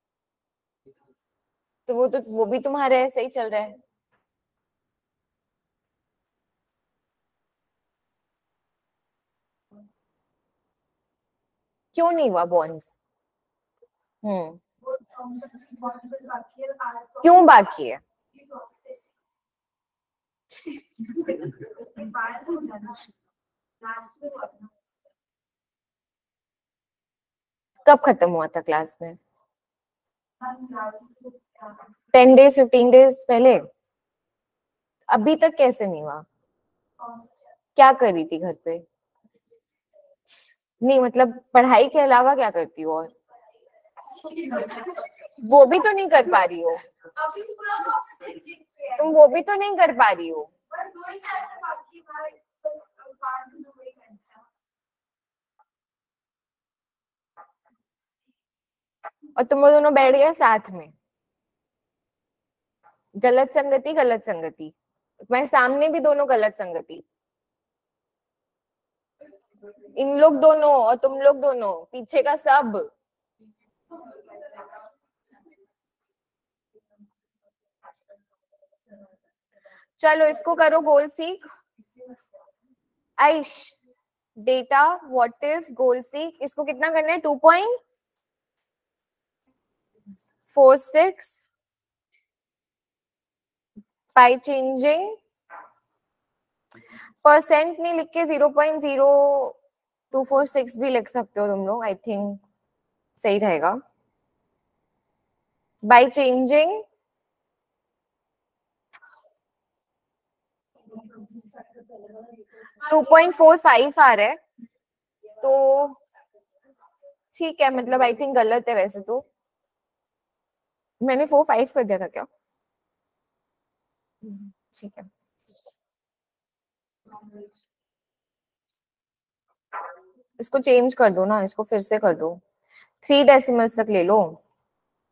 तो वो भी तुम्हारे ऐसे ही चल रहा है। क्यों नहीं हुआ बॉन्ड्स? क्यों बाकी है? कब खत्म हुआ था क्लास में? 10 डेज 15 डेज पहले। अभी तक कैसे नहीं हुआ? क्या कर रही थी घर पे? नहीं मतलब पढ़ाई के अलावा क्या करती हो? और वो भी तो नहीं कर पा रही हो तुम, वो भी तो नहीं कर पा रही हो। और तुम दोनों बैठ गए साथ में। गलत संगति, गलत संगति। मैं सामने भी दोनों गलत संगति। इन लोग दोनों और तुम लोग दोनों, पीछे का सब। चलो इसको करो गोल सीक। आइश data what if goal seek, इसको कितना करना है? 2.46 बाय चेंजिंग परसेंट नहीं लिख के 0.0246 भी लिख सकते हो तुम लोग, आई थिंक सही रहेगा। बाय चेंजिंग 2.45 आ रहा है, तो ठीक है। मतलब आई थिंक गलत है वैसे तो। मैंने 4.5 कर दिया था क्या? ठीक है। इसको चेंज कर दो ना, इसको फिर से कर दो। 3 डेसिमल्स तक ले लो।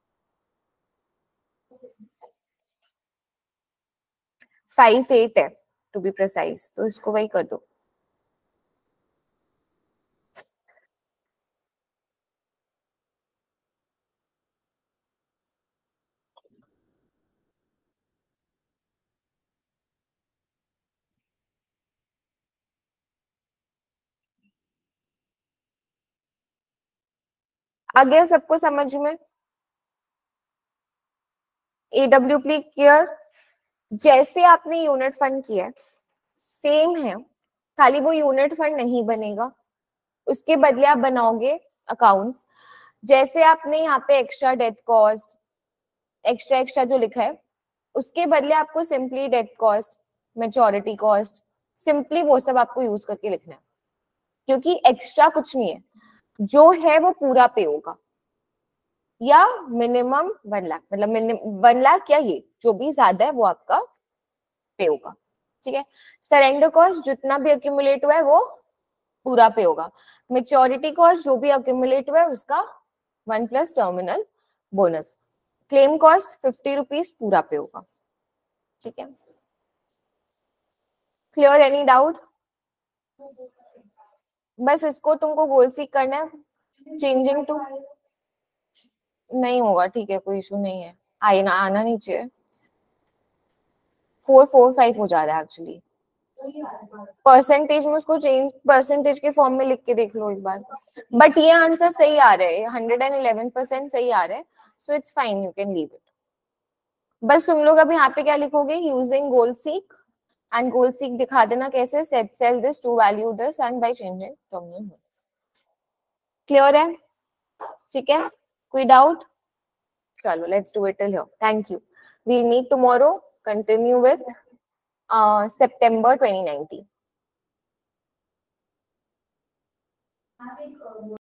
5.8 है। टू बी प्रिसाइज, तो इसको वही कर दो। आ गया सबको समझ में? AWP clear? जैसे आपने यूनिट फंड किया सेम है, खाली वो यूनिट फंड नहीं बनेगा, उसके बदले आप बनाओगे अकाउंट्स। जैसे आपने यहाँ पे extra death cost, extra extra जो लिखा है, उसके बदले आपको simply death cost, maturity cost, simply वो सब आपको यूज करके लिखना है, क्योंकि एक्स्ट्रा कुछ नहीं है, जो है वो पूरा पे होगा, या मिनिमम 1 लाख, मतलब 1 लाख या ये जो भी ज्यादा है वो आपका पे होगा, ठीक है। सरेंडर कॉस्ट जितना भी अक्यूमुलेट हुआ है वो पूरा पे होगा। मेच्योरिटी कॉस्ट जो भी अक्यूमुलेट हुआ है उसका 1+ terminal bonus. Claim cost 50 rupees पूरा पे होगा, ठीक है। क्लियर? Any doubt? बस इसको तुमको गोल सीक करना है, चेंजिंग टू नहीं होगा, ठीक है, कोई इशू नहीं है, आना नहीं चाहिए। 445 हो जा रहा है एक्चुअली। परसेंटेज में उसको चेंज परसेंटेज के फॉर्म में लिख के देख लो एक बार, बट ये आंसर सही आ रहे हैं, 111% सही आ रहे हैं, so it's fine, you can leave it. बस तुम लोग अब यहाँ पे क्या लिखोगे, using goal seek, and goal seek दिखा देना कैसे, set cell this to value this and by changing terminal bonus. Clear है? ठीक है, कोई डाउट? चलो let's do it till here, thank you, we'll meet tomorrow, continue with September 2019.